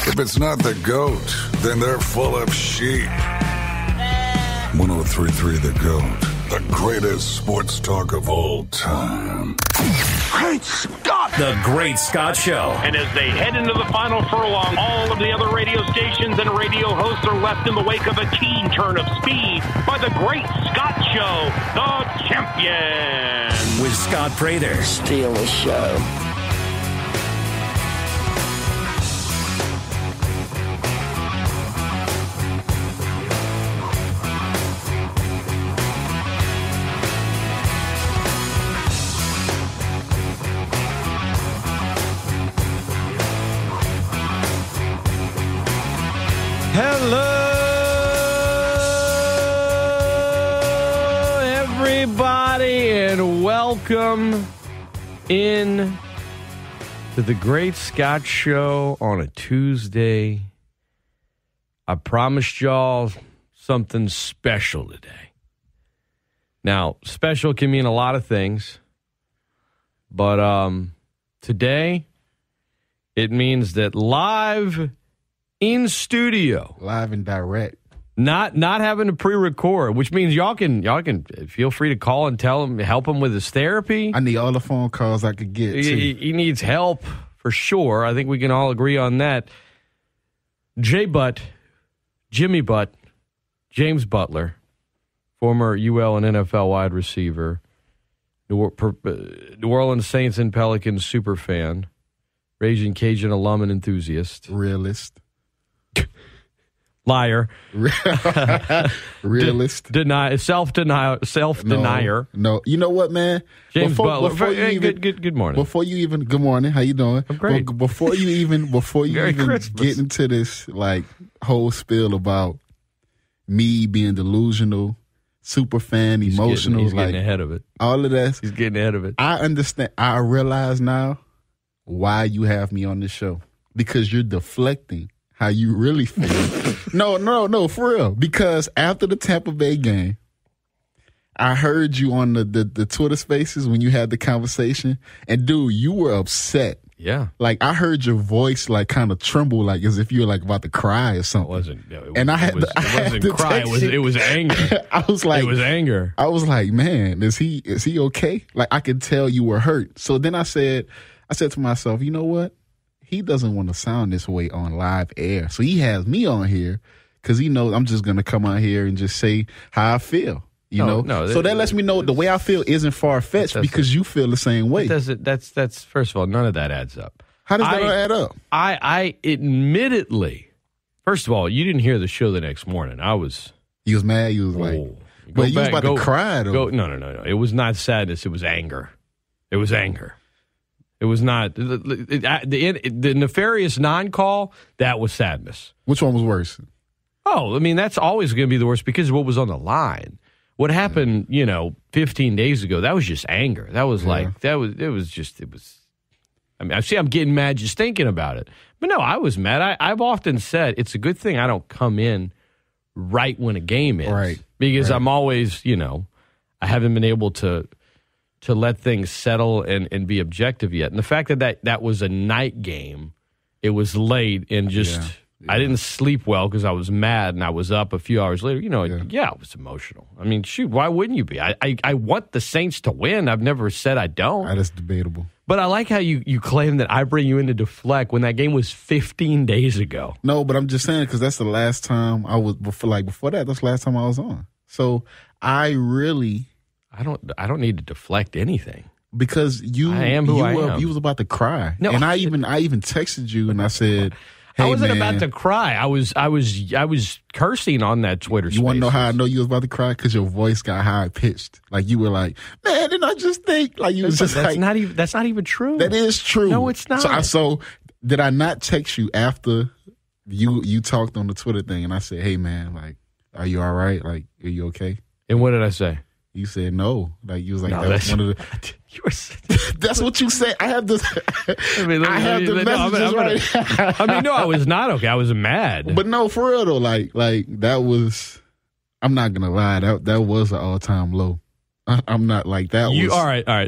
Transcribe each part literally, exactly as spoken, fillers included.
If it's not the GOAT, then they're full of sheep. one oh three point three The GOAT, the greatest sports talk of all time. Great Scott! The Great Scott Show. And as they head into the final furlong, all of the other radio stations and radio hosts are left in the wake of a keen turn of speed by the Great Scott Show, the champion. With Scott Prather. Steal the show. Hello, everybody, and welcome in to the Great Scott Show on a Tuesday. I promised y'all something special today. Now, special can mean a lot of things, but um, today it means that live in studio, live and direct, not not having to pre-record, which means y'all can y'all can feel free to call and tell him, help him with his therapy. I need all the phone calls I could get. Too. He, he needs help for sure. I think we can all agree on that. J. Butt, Jimmy Butt, James Butler, former U L and N F L wide receiver, New, New Orleans Saints and Pelicans super fan, Raging Cajun alum and enthusiast, realist. Liar. Realist. De- deny, self-denial, self-denier. No, no. You know what, man? James before, Butler. Before you hey, even, good, good, good morning. Before you even, good morning. How you doing? I'm great. Be- before you even, before you Merry even Christmas. get into this like whole spiel about me being delusional, super fan, he's emotional, getting, he's like getting ahead of it. all of that. He's getting ahead of it. I understand. I realize now why you have me on this show, because you're deflecting how you really feel. no, no, no, for real. Because after the Tampa Bay game, I heard you on the, the, the Twitter Spaces when you had the conversation, and dude, you were upset. Yeah. Like, I heard your voice like kind of tremble, like as if you were like about to cry or something. It wasn't. No, it, and I had it, was, to, I it had wasn't to cry. It text was. you. It was anger. I was like, it was anger. I was like, man, is he is he okay? Like, I could tell you were hurt. So then I said, I said to myself, you know what? He doesn't want to sound this way on live air. So he has me on here because he knows I'm just going to come on here and just say how I feel, you no, know? No, so that lets me know the way I feel isn't far-fetched because you feel the same way. Does it, that's, that's, first of all, none of that adds up. How does that I, add up? I, I admittedly, first of all, you didn't hear the show the next morning. I was. You was mad? You was like, oh, but you was about go, to cry, though. Go, no, no, no, no. It was not sadness. It was anger. It was anger. It was not the, the, the, the nefarious non-call. That was sadness. Which one was worse? Oh, I mean, that's always going to be the worst because of what was on the line. What happened, you know, fifteen days ago? That was just anger. That was Yeah. like that was. It was just. It was. I mean, I see. I'm getting mad just thinking about it. But no, I was mad. I, I've often said it's a good thing I don't come in right when a game ends, Right. Because Right. I'm always, you know, I haven't been able to. to let things settle and, and be objective yet. And the fact that, that that was a night game, it was late and just, Yeah, yeah. I didn't sleep well because I was mad and I was up a few hours later. You know, yeah, Yeah. it was emotional. I mean, shoot, why wouldn't you be? I, I, I want the Saints to win. I've never said I don't. That's debatable. But I like how you, you claim that I bring you in to deflect when that game was fifteen days ago. No, but I'm just saying because that's the last time I was, before, like before that, that's the last time I was on. So I really... I don't I don't need to deflect anything. Because you, I am who you I were, am. you was about to cry, No, and I I- even, I even texted you, and I said, "Hey, I wasn't man, about to cry. I was I was I was cursing on that Twitter space. You want to know how I know you was about to cry? Because your voice got high pitched, like you were like, man, didn't I just think like you was That's, just that's like not even that's not even true. that is true. No, it's not. So, I, so did I not text you after you you talked on the Twitter thing, and I said, hey man, like, are you all right? Like, are you okay? And what did I say? You said no. Like you was like No, that was that's- one of the. You were, That's what you said. I have this. I mean, I have the no, I'm- messages I'm gonna- right. I mean, no, I was not okay. I was mad. But no, for real though, like like that was. I'm not gonna lie. That that was an all time low. I, I'm not like that. you was, all right? All right.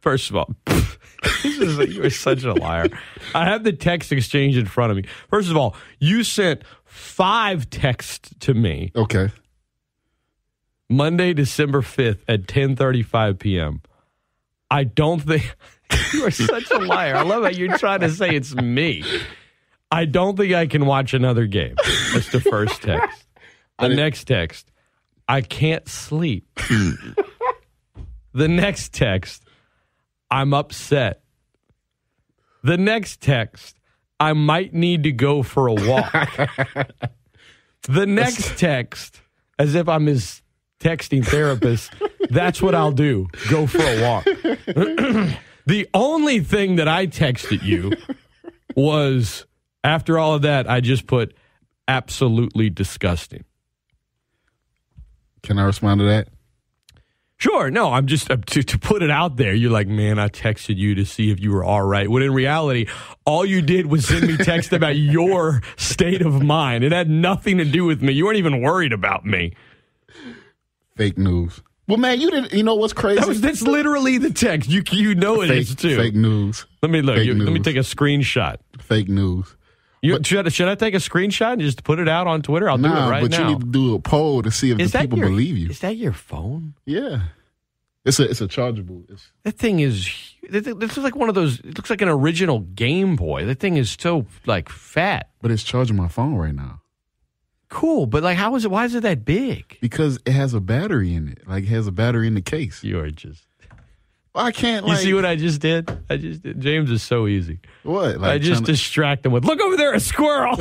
First of all, you're such a liar. I have the text exchange in front of me. First of all, you sent five texts to me. Okay. Monday, December fifth at ten thirty-five p.m. I don't think you are such a liar. I love how you're trying to say it's me. I don't think I can watch another game. That's the first text. The next text, I can't sleep. The next text, I'm upset. The next text, I might need to go for a walk. The next text, as if I'm his texting therapist, that's what I'll do. Go for a walk. The only thing that I texted you was, after all of that, I just put absolutely disgusting. Can I respond to that? Sure. No, I'm just, uh, to, to put it out there, you're like, man, I texted you to see if you were all right. When in reality, all you did was send me text about your state of mind. It had nothing to do with me. You weren't even worried about me. Fake news. Well, man, you didn't. You know what's crazy? That was, that's literally the text. You you know it fake, is too. Fake news. Let me look. You, news. Let me take a screenshot. Fake news. You, but, should, should I take a screenshot and just put it out on Twitter? I'll nah, do it right but now. But you need to do a poll to see if is the people your, believe you. Is that your phone? Yeah. It's a it's a chargeable. It's, that thing is. This is like one of those. It looks like an original Game Boy. That thing is so like fat. But it's charging my phone right now. Cool, but like, how is it? Why is it that big? Because it has a battery in it. Like, it has a battery in the case. You are just. Well, I can't. Like, you see what I just did? I just did. James is so easy. What? Like I just to... distract him with, look over there, a squirrel.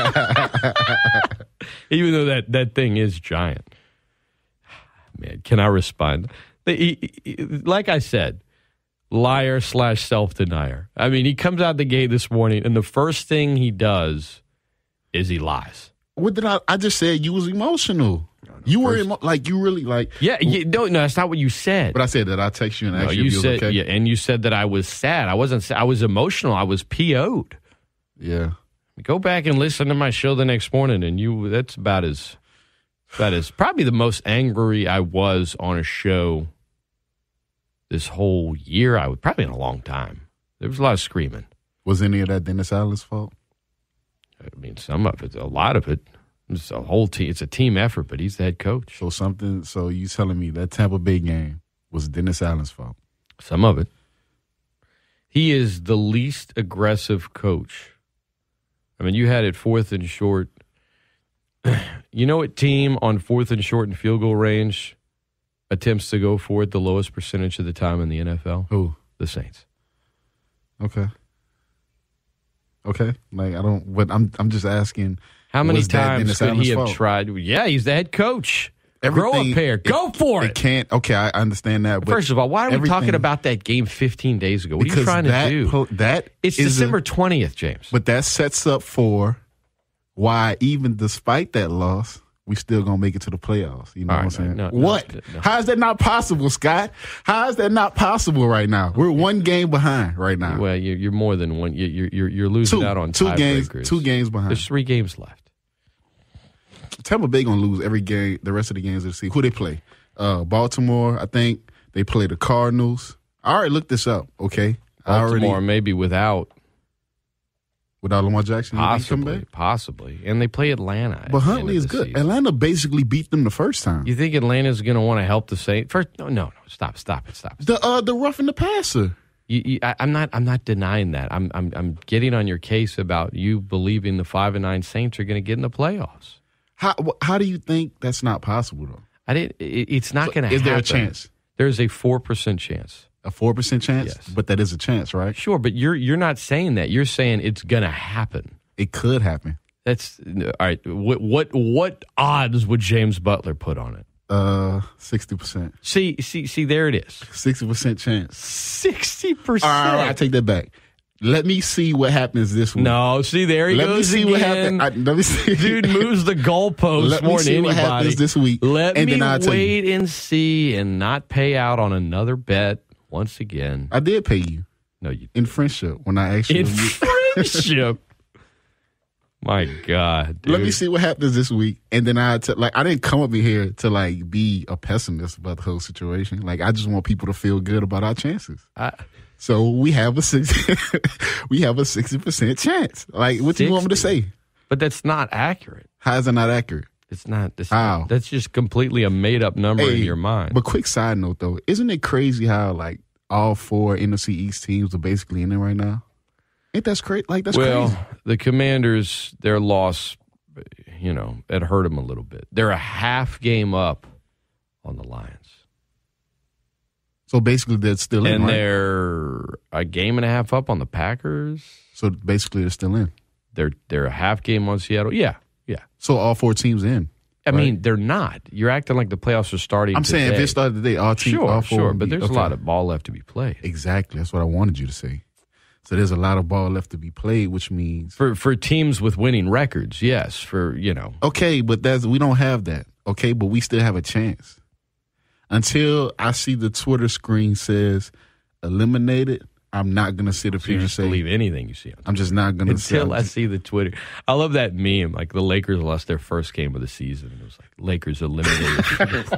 Even though that, that thing is giant. Man, can I respond? He, he, like I said, liar slash self-denier. I mean, he comes out the gate this morning, and the first thing he does is he lies. What did I? I just said you was emotional. No, no, you were emo- like you really like. Yeah, you, no, no, that's not what you said. But I said that I text you and asked no, you, you if you said, was okay. Yeah, and you said that I was sad. I wasn't. I was emotional. I was P O'd. Yeah. Go back and listen to my show the next morning, and you. That's about as. That is probably the most angry I was on a show this whole year. I would probably in a long time. There was a lot of screaming. Was any of that Dennis Allen's fault? I mean, some of it, a lot of it. It's a whole team. It's a team effort, but he's the head coach. So something. So you telling me that Tampa Bay game was Dennis Allen's fault? Some of it. He is the least aggressive coach. I mean, you had it fourth and short. You know what team on fourth and short and field goal range attempts to go for it the lowest percentage of the time in the N F L? Who? The Saints. Okay. Okay. Like I don't. But I'm. I'm just asking. How many times could he have fault? tried? Yeah, he's the head coach. Everything, Grow a pair. It, Go for it. It can't. Okay, I understand that. But first of all, why are we talking about that game fifteen days ago? What are you trying that, to do? Po- that it's December twentieth, James. But that sets up for why, even despite that loss, we still gonna make it to the playoffs. You know all what I'm right, saying? no, no, what? No, no. How is that not possible, Scott? How is that not possible right now? We're one game behind right now. Well, you're, you're more than one. You're you're, you're losing two, out on two games. Breakers. Two games behind. There's three games left. Tampa Bay gonna lose every game. The rest of the games of the season. Who they play? Uh, Baltimore. I think they play the Cardinals. I already looked this up. Okay, Baltimore already, maybe without without Lamar Jackson. Possibly, possibly, and they play Atlanta. But Huntley is good. Season. Atlanta basically beat them the first time. You think Atlanta's going to want to help the Saints? First, no, no, no. Stop, stop it, stop. stop. The uh, the roughing the passer. You, you, I, I'm not. I'm not denying that. I'm. I'm. I'm getting on your case about you believing the five and nine Saints are going to get in the playoffs. How How do you think that's not possible though? I didn't. It, it's not so going to happen. Is there a chance? There's a four percent chance. A four percent chance. Yes, but that is a chance, right? Sure, but you're you're not saying that. You're saying it's going to happen. It could happen. That's all right. What what what odds would James Butler put on it? Uh, sixty percent. See, see, see. There it is. Sixty percent chance. Sixty percent. All right, I take that back. Let me see what happens this week. No, see, there he let goes me see again. What happens. I, let me see. Dude moves the goalpost let more me see than anybody. What happens this week. Let and me then I'll wait tell you. and see and not pay out on another bet once again. I did pay you. No, you in friendship when I actually in friendship. My God, dude. Let me see what happens this week, and then I t- like I didn't come up in here to like be a pessimist about the whole situation. Like I just want people to feel good about our chances. I, so we have a sixty, we have a sixty percent chance. Like what do you want me to say? But that's not accurate. How is that not accurate? It's not. It's How? Not, that's just completely a made up number Hey, in your mind. But quick side note though, isn't it crazy how like all four N F C East teams are basically in there right now? Ain't that crazy? Like that's well, crazy. Well, the Commanders, their loss, you know, it hurt them a little bit. They're a half game up on the Lions. So basically, they're still in, and right? they're a game and a half up on the Packers. So basically, they're still in. They're they're a half game on Seattle. Yeah, yeah. So all four teams in. I right? mean, they're not. You're acting like the playoffs are starting. I'm today. saying if it started today, all teams, sure, all four. sure. would But be- there's okay. a lot of ball left to be played. Exactly. That's what I wanted you to say. So there's a lot of ball left to be played, which means For for teams with winning records, yes. For you know, okay, but that's we don't have that. Okay, but we still have a chance. Until I see the Twitter screen says eliminated, I'm not gonna sit up so here you and just say believe anything you see on Twitter. I'm just not gonna Until say I see the Twitter. I love that meme. Like the Lakers lost their first game of the season. And it was like Lakers eliminated.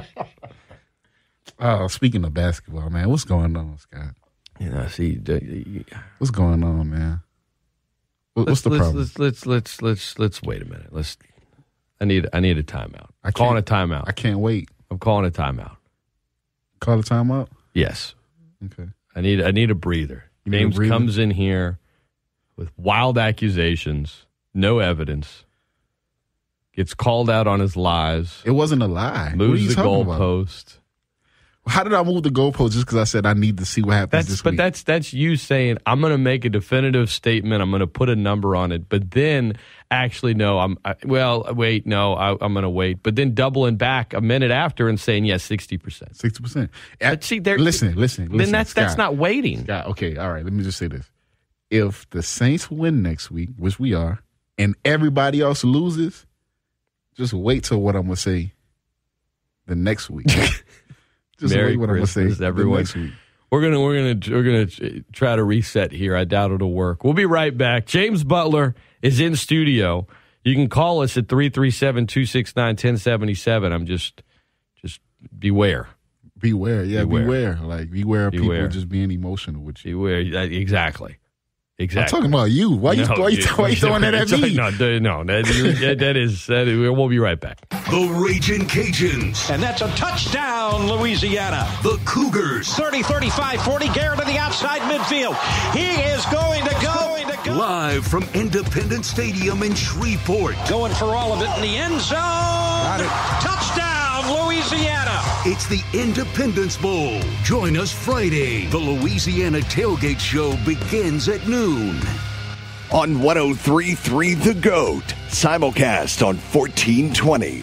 Oh, speaking of basketball, man, what's going on, Scott? you know, see. the- What's going on, man? What, what's the let's, problem? Let's, let's let's let's let's wait a minute. Let's. I need I need a timeout. I I'm calling a can't- timeout. I can't wait. I'm calling a timeout. Call the timeout. Yes. Okay. I need I need a breather. You need a James breather? comes in here with wild accusations, no evidence, gets called out on his lies, It wasn't a lie. What are moves you the talking about? goalpost. How did I move the goalpost just because I said I need to see what happens That's this but week? that's that's you saying I'm going to make a definitive statement. I'm going to put a number on it, but then actually no. I'm I, well. Wait, no. I, I'm going to wait, but then doubling back a minute after and saying yes, sixty percent. sixty percent. But see, there. Listen, listen, listen. Then that's that's Scott. not waiting. Scott, okay, all right. Let me just say this: if the Saints win next week, which we are, and everybody else loses, just wait till what I'm gonna say the next week. Just Merry wait what I'm gonna say Christmas, the everyone. next week. We're gonna we're gonna we're gonna try to reset here. I doubt it'll work. We'll be right back. James Butler is in studio. You can call us at three three seven, two six nine, one zero seven seven. I'm just just beware. Beware, yeah, Beware. beware. Like beware of Beware. people just being emotional with you. Beware. Exactly. Exactly. I'm talking about you. Why you No, why you, dude, why you throwing that at it's- me? No, dude, no, that, you're- that, that is. That is we'll be right back. The Raging Cajuns. And that's a touchdown, Louisiana. The Cougars. thirty, thirty-five, forty. Garrett to the outside midfield. He is going to go. Going to go. Live from Independence Stadium in Shreveport. Going for all of it in the end zone. Got it. Touchdown, Louisiana. It's the Independence Bowl. Join us Friday. The Louisiana Tailgate Show begins at noon. On one oh three point three The GOAT. Simulcast on fourteen twenty.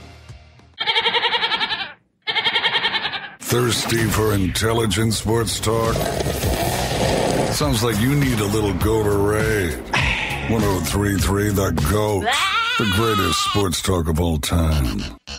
Thirsty for intelligent sports talk? Sounds like you need a little Gatorade. one oh three point three The GOAT. The greatest sports talk of all time.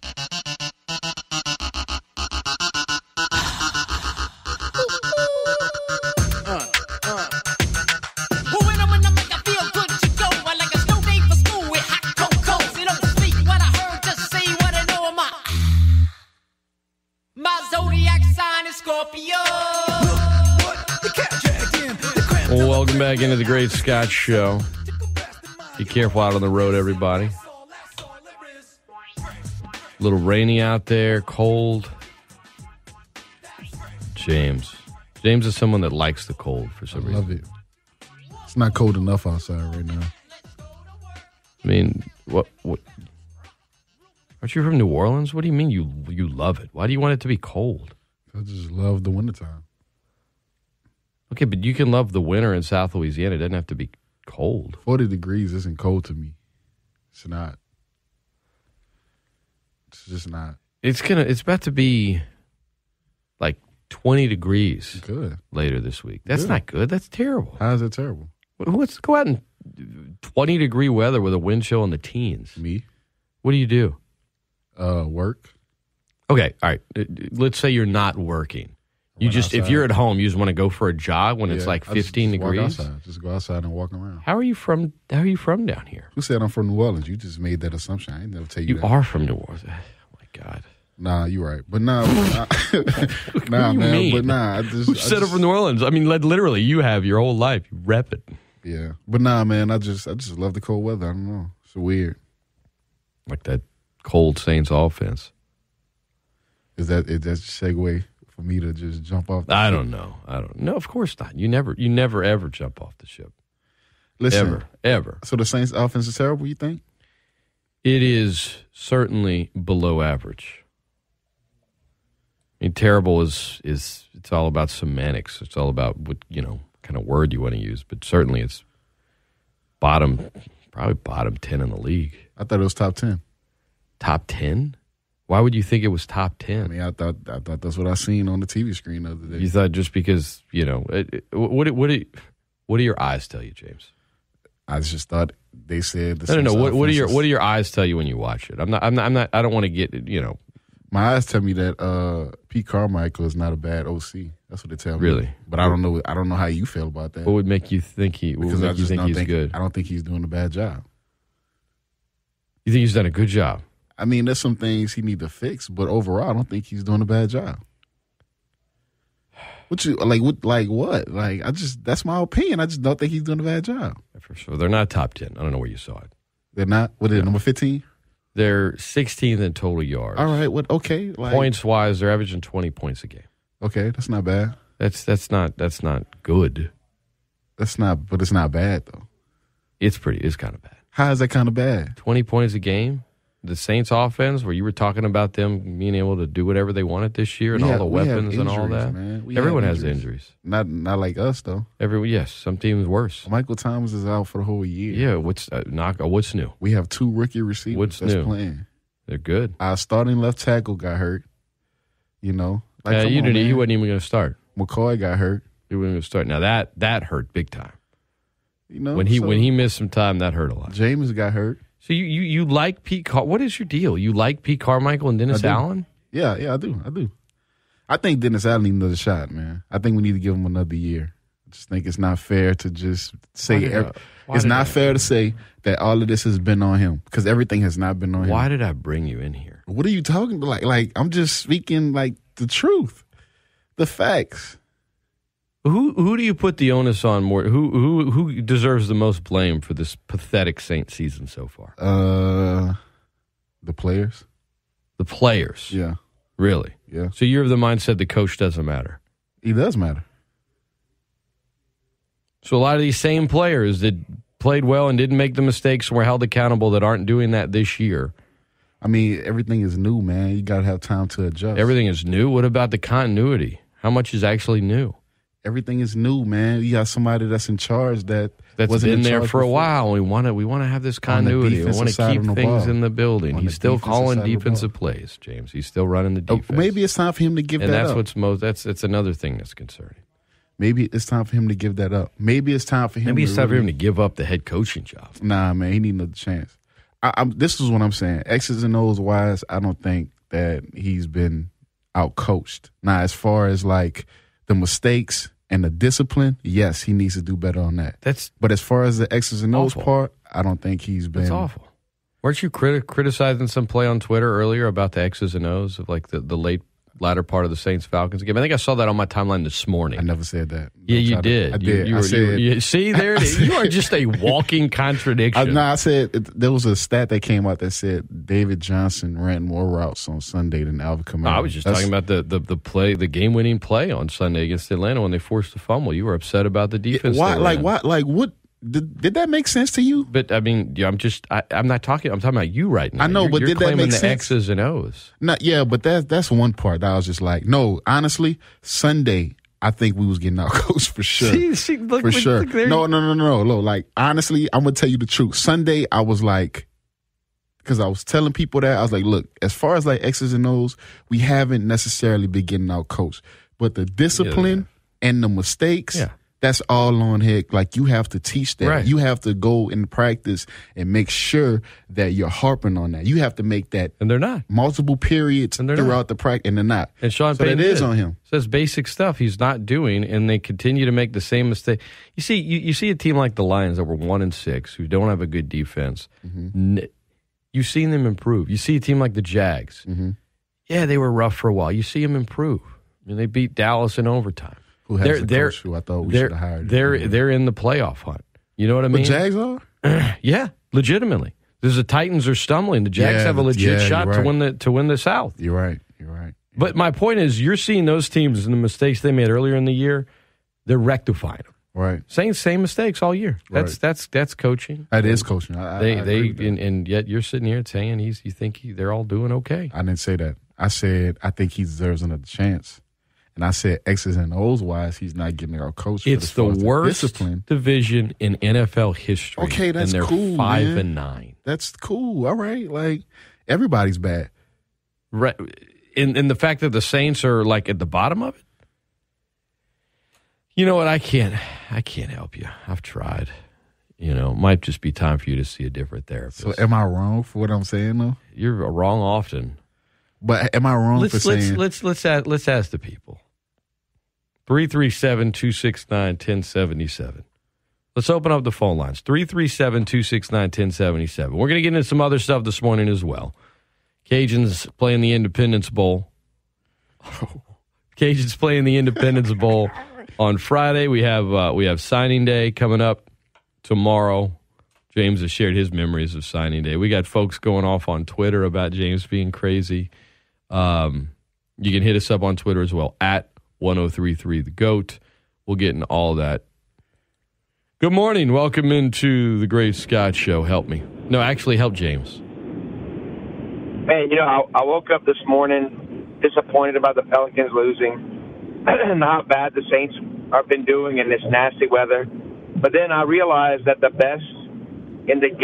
Well, welcome back into the Great Scott Show. Be careful out on the road, everybody. A little rainy out there, cold. James. James is someone that likes the cold for I some reason. love it. It's not cold enough outside right now. I mean, what? What? Aren't you from New Orleans? What do you mean you you love it? Why do you want it to be cold? I just love the wintertime. Okay, but you can love the winter in South Louisiana. It doesn't have to be cold. forty degrees isn't cold to me. It's not. It's just not. It's gonna. It's about to be like twenty degrees Good. later this week. That's Good. not good. That's terrible. How is it terrible? Let's go out in twenty degree weather with a wind chill in the teens. Me? What do you do? Uh, work. Okay, all right. Uh, Let's say you're not working. You just, outside. if you're at home, you just want to go for a jog when Yeah, it's like I just- fifteen just walk degrees. outside. Just go outside and walk around. How are you from? How are you from down here? Who said I'm from New Orleans? You just made that assumption. I ain't never tell you, You that. are from New Orleans. Oh my God. Nah, you're right. But nah, nah, nah you man. mean? But nah, I just. Who I said just, it from New Orleans? I mean, like, literally, you have your whole life. You rep it. Yeah, but nah, man. I just, I just love the cold weather. I don't know. It's weird. Like that cold Saints offense. Is that is that a segue for me to just jump off? The I ship? don't know. I don't. No, of course not. You never. You never ever jump off the ship. Listen, Ever. Ever. So the Saints' offense is terrible. You think? It is certainly below average. I mean, terrible is is it's all about semantics. It's all about what, you know, kind of word you want to use. But certainly, it's bottom, probably bottom ten in the league. I thought it was top ten. Top ten? Why would you think it was top ten? I mean, I thought I thought that's what I seen on the T V screen the other day. You thought just because, you know, it, it, what what do what do your eyes tell you, James? I just thought they said the I don't know. Saints' What, what do your offense is- what do your eyes tell you when you watch it? I'm not. I'm not. I'm not. I don't want to get. You know. My eyes tell me that uh, Pete Carmichael is not a bad O C. That's what they tell me. Really? But I don't know. I don't know how you feel about that. What would make you think he? What because would I make you just think don't he's think good? I don't think he's doing a bad job. You think he's done a good job? I mean, there's some things he need to fix, but overall, I don't think he's doing a bad job. What you like? What like what? Like I just that's my opinion. I just don't think he's doing a bad job. For sure, they're not top ten. I don't know where you saw it. They're not. What is it, number fifteen? They're sixteenth in total yards. All right. What? Okay. Like, Points wise, they're averaging twenty points a game. Okay, that's not bad. That's that's not that's not good. That's not. But it's not bad though. It's pretty. It's kind of bad. How is that kind of bad? Twenty points a game. The Saints offense, where you were talking about them being able to do whatever they wanted this year and We all have- the we have weapons and all injuries, that. man. We Everyone have has injuries. injuries. Not not like us though. Everyone, yes. Some teams worse. Michael Thomas is out for the whole year. Yeah. What's uh, knock? uh, What's new? We have two rookie receivers What's that's new? playing. They're good. Our starting left tackle got hurt. You know, like Uh, come you on, didn't. man. He wasn't even going to start. McCoy got hurt. He wasn't going to start. Now that that hurt big time. You know, When he so when he missed some time, that hurt a lot. James got hurt. So you, you, you like Pete Car- what is your deal? You like Pete Carmichael and Dennis I do. Allen? Yeah, yeah, I do. I do. I think Dennis Allen needs another shot, man. I think we need to give him another year. I just think it's not fair to just Why say did every, I- why it's did not I- fair to say that all of this has been on him because everything has not been on him. Why did I bring you in here? What are you talking about? Like, like I'm just speaking like the truth, the facts. Who who do you put the onus on more? Who who who deserves the most blame for this pathetic Saints season so far? Uh, the players. The players. Yeah, Really? yeah. So you're of the mindset the coach doesn't matter. He does matter. So a lot of these same players that played well and didn't make the mistakes and were held accountable that aren't doing that this year. I mean, everything is new, man. You got to have time to adjust. Everything is new. What about the continuity? How much is actually new? Everything is new, man. You got somebody that's in charge that That's wasn't been in there charge for a before. while. We want to we want to have this continuity. We defensive want to side keep of the things ball. in the building. On He's the still defensive calling side of the defensive ball. plays, James. He's still running the Oh, defense. maybe it's time for him to give and that that's up. what's most that's that's another thing that's concerning. Maybe it's time for him to give that up. Maybe it's time for him. Maybe it's to time for him really- to give up the head coaching job. Nah, man, he need another chance. I, I'm, this is what I'm saying. X's and O's wise, I don't think that he's been out coached. Now, as far as like the mistakes and the discipline, yes, he needs to do better on that. That's But as far as the X's and O's Awful. part, I don't think he's been. that's awful. Weren't you criti- criticizing some play on Twitter earlier about the X's and O's of like the, the late latter part of the Saints Falcons game? I think I saw that on my timeline this morning. I never said that. Yeah, Don't you try to- did. I You- did. You, I were, said. you, were- you- see, there it is. You are just a walking I, contradiction. no, I said it, there was a stat that came out that said David Johnson ran more routes on Sunday than Alvin Kamara. I was just That's- talking about the, the, the play, the game winning play on Sunday against Atlanta when they forced the fumble. You were upset about the defense. Why? they Like ran. why? Like what? Did, did that make sense to you? But I mean, yeah, I'm just, I, I'm not talking. I'm talking about you right now. I know, You're- but you're did that claiming make the sense? X's and O's. Not yeah, but that's that's one part that I was just like, no, honestly, Sunday I think we was getting out coached for sure. See, see, look, for look, sure. look there. No, no, no, no, no. Like honestly, I'm gonna tell you the truth. Sunday I was like, because I was telling people that I was like, look, as far as like X's and O's, we haven't necessarily been getting out coached, but the discipline and the mistakes. Yeah. That's all on head. Like, you have to teach that. Right. You have to go in practice and make sure that you're harping on that. You have to make that. And they're not. Multiple periods and throughout not. the practice, and they're not. And Sean so Payton that is did. on him. Says basic stuff he's not doing, and they continue to make the same mistake. You see, you, you see a team like the Lions that were one and six, who don't have a good defense. Mm-hmm. N- you've seen them improve. You see a team like the Jags. Mm-hmm. Yeah, they were rough for a while. You see them improve. I mean, they beat Dallas in overtime. Who has they're, the they're, coach who I thought we they're, should have hired? They're him. they're in the playoff hunt. You know what I mean? The Jags are? Yeah, legitimately. Because the Titans are stumbling. The Jags Yeah, have a legit yeah, shot right. to win the to win the South. You're right. You're right. But my point is, you're seeing those teams and the mistakes they made earlier in the year. They're rectifying them. Right. Same same mistakes all year. That's Right. that's that's coaching. That is coaching. I, They I, I they agree with that. and, and yet you're sitting here saying he's you think he, they're all doing okay. I didn't say that. I said I think he deserves another chance. And I said X's and O's wise, he's not getting our coach. It's for the the worst discipline. division in N F L history. Okay, that's and they're cool, Five man. and nine. That's cool. All right, like everybody's bad. Right. In in the fact that the Saints are like at the bottom of it. You know what? I can't. I can't help you. I've tried. You know, it might just be time for you to see a different therapist. So, am I wrong for what I'm saying though? You're wrong often. But am I wrong let's, for let's, saying? Let's let's ask, let's ask the people. three three seven, two six nine, one oh seven seven. Let's open up the phone lines. three three seven, two six nine, one oh seven seven. We're going to get into some other stuff this morning as well. Cajuns playing the Independence Bowl. Cajuns playing the Independence Bowl on Friday. We have uh, we have signing day coming up tomorrow. James has shared his memories of signing day. We got folks going off on Twitter about James being crazy. Um, you can hit us up on Twitter as well, at one oh three three The GOAT. We'll get into all that. Good morning. Welcome into the Great Scott Show. Help me. No, actually, help James. Man, you know, I, I woke up this morning disappointed about the Pelicans losing and how bad the Saints have been doing in this nasty weather. But then I realized that the best in the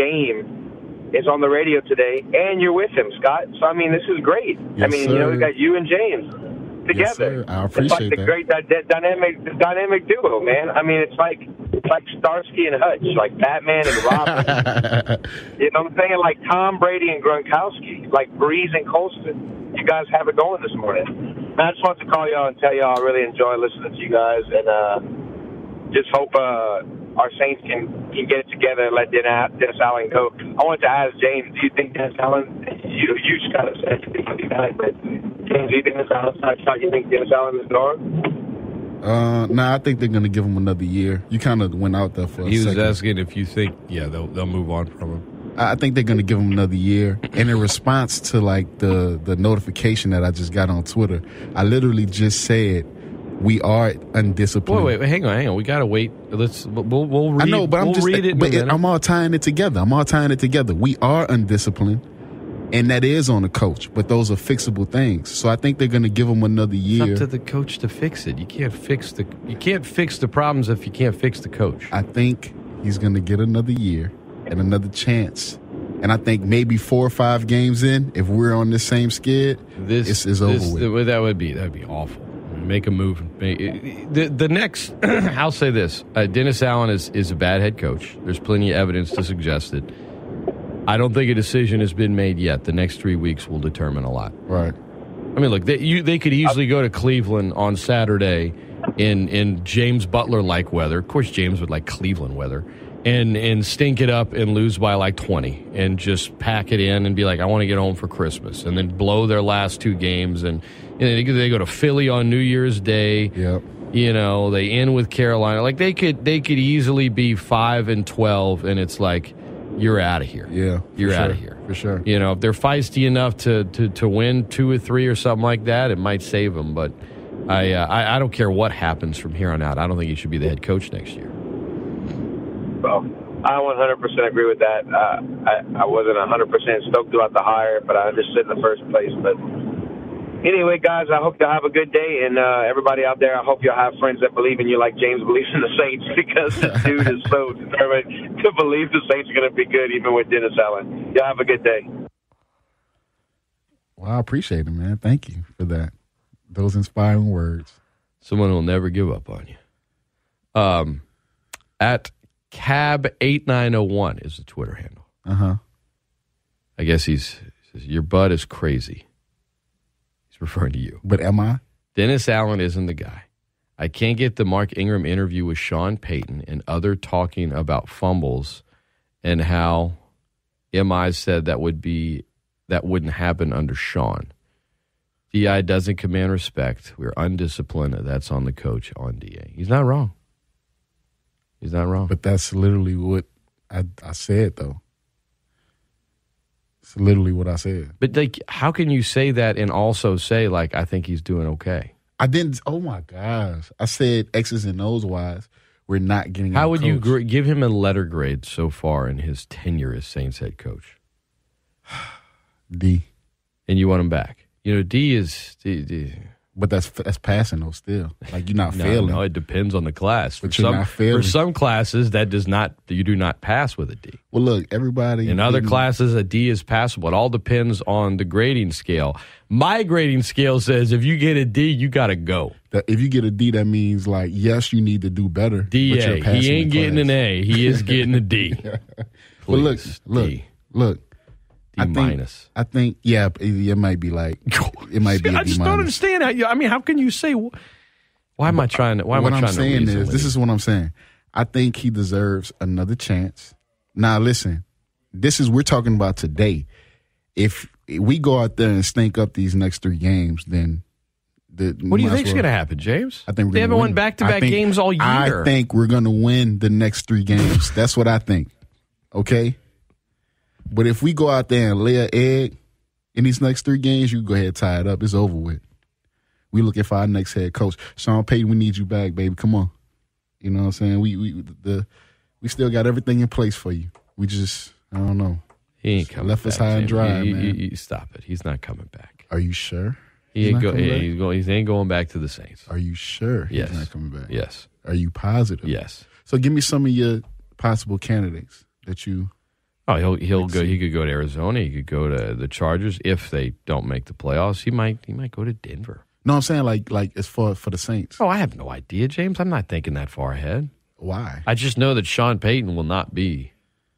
game is on the radio today, and you're with him, Scott. So, I mean, this is great. Yes, I mean, sir. you know, we got you and James together. Yes, sir. I it's like appreciate the that. great that, that dynamic the dynamic duo, man. I mean, it's like it's like Starsky and Hutch, like Batman and Robin. You know what I'm saying? Like Tom Brady and Gronkowski, like Breeze and Colston. You guys have it going this morning. And I just wanted to call y'all and tell y'all I really enjoy listening to you guys, and uh, just hope uh, our Saints can, can get it together and let Dennis, Dennis Allen go. I wanted to ask James, do you think Dennis Allen, you, you just kind of said you think he'll be back, but James, do you think Dennis Allen's not shot? You think Dennis Allen is gone? Uh, nah, I think they're gonna give him another year. You kind of went out there for a He was second. asking if you think, yeah, they'll they'll move on from him. I think they're gonna give him another year. And in response to like the the notification that I just got on Twitter, I literally just said we are undisciplined. Wait, wait, wait, hang on, hang on. We gotta wait. Let's we'll we'll read. I know, but I'm we'll just read it. in but a it, minute. I'm all tying it together. I'm all tying it together. We are undisciplined, and that is on the coach. But those are fixable things. So I think they're gonna give him another year. It's up to the coach to fix it. You can't fix the you can't fix the problems if you can't fix the coach. I think he's gonna get another year and another chance. And I think maybe four or five games in, if we're on the same skid, This it's, it's over this, with. That would be that would be awful. Make a move. Make, the the next, I'll say this: uh, Dennis Allen is is a bad head coach. There's plenty of evidence to suggest it. I don't think a decision has been made yet. The next three weeks will determine a lot. Right. I mean, look, they, you, they could easily go to Cleveland on Saturday in in James Butler like weather. Of course, James would like Cleveland weather. And and stink it up and lose by like twenty and just pack it in and be like, I want to get home for Christmas, and then blow their last two games and, and they, they go to Philly on New Year's Day. Yep. You know, they end with Carolina. Like they could they could easily be five and twelve, and it's like you're out of here. Yeah, you're out sure, of here for sure. You know, if they're feisty enough to, to, to win two or three or something like that, it might save them. But I, uh, I I don't care what happens from here on out. I don't think he should be the head coach next year. Well, I one hundred percent agree with that. Uh, I, I wasn't one hundred percent stoked about the hire, but I understood in the first place. But anyway, guys, I hope y'all have a good day. And uh, everybody out there, I hope y'all have friends that believe in you like James believes in the Saints, because this dude is so determined to believe the Saints are going to be good even with Dennis Allen. Y'all have a good day. Well, I appreciate it, man. Thank you for that. Those inspiring words. Someone will never give up on you. Um, at cab eight nine oh one is the Twitter handle. Uh-huh. I guess he's he says, your bud is crazy. He's referring to you. But am I? Dennis Allen isn't the guy. I can't get the Mark Ingram interview with Sean Payton and other talking about fumbles and how M I said that would be that wouldn't happen under Sean. D I doesn't command respect. We're undisciplined. That's on the coach, on D A. He's not wrong. He's not wrong. But that's literally what I, I said, though. It's literally what I said. But like, how can you say that and also say, like, I think he's doing okay? I didn't. Oh, my gosh. I said X's and O's wise, we're not getting How would coach. you gr- give him a letter grade so far in his tenure as Saints head coach? D. And you want him back? You know, D is D. D. But that's that's passing, though, still. Like, you're not no, failing. No, it depends on the class. For But you're some, not failing. For some classes, that does not, you do not pass with a D. Well, look, everybody. In other didn't- classes, a D is passable. It all depends on the grading scale. My grading scale says if you get a D, you got to go. that if you get a D, that means, like, yes, you need to do better. D but you're A. passing He ain't the getting class. an A. He is getting a D. But look, Please, look, D. look. D I think, minus. I think, yeah, it, it might be like, it might be a D I just don't minus. understand how you, I mean, how can you say, why am I trying to, why am what I I'm trying to saying reason is, with this you? is what I'm saying. I think he deserves another chance. Now, listen, this is, we're talking about today. If we go out there and stink up these next three games, then the, What do you might as think's well- going to happen, James? I think we're they gonna haven't win. won back-to-back I think- games all year. I think we're going to win the next three games. That's what I think. Okay? But if we go out there and lay an egg in these next three games, you go ahead and tie it up. It's over with. We looking for our next head coach. Sean Payton, we need you back, baby. Come on. You know what I'm saying? We we the we still got everything in place for you. We just, I don't know. He ain't coming Left back. us high and James. dry, You- man. you- you- stop it. He's not coming back. Are you sure? He He's ain't, not go, coming yeah, back? he's, going, he ain't going back to the Saints. Are you sure he's Yes. not coming back? Yes. Are you positive? Yes. So give me some of your possible candidates that you Oh, he'll he'll Let's go. see. He could go to Arizona. He could go to the Chargers if they don't make the playoffs. He might he might go to Denver. No, I'm saying like like as far for the Saints. Oh, I have no idea, James. I'm not thinking that far ahead. Why? I just know that Sean Payton will not be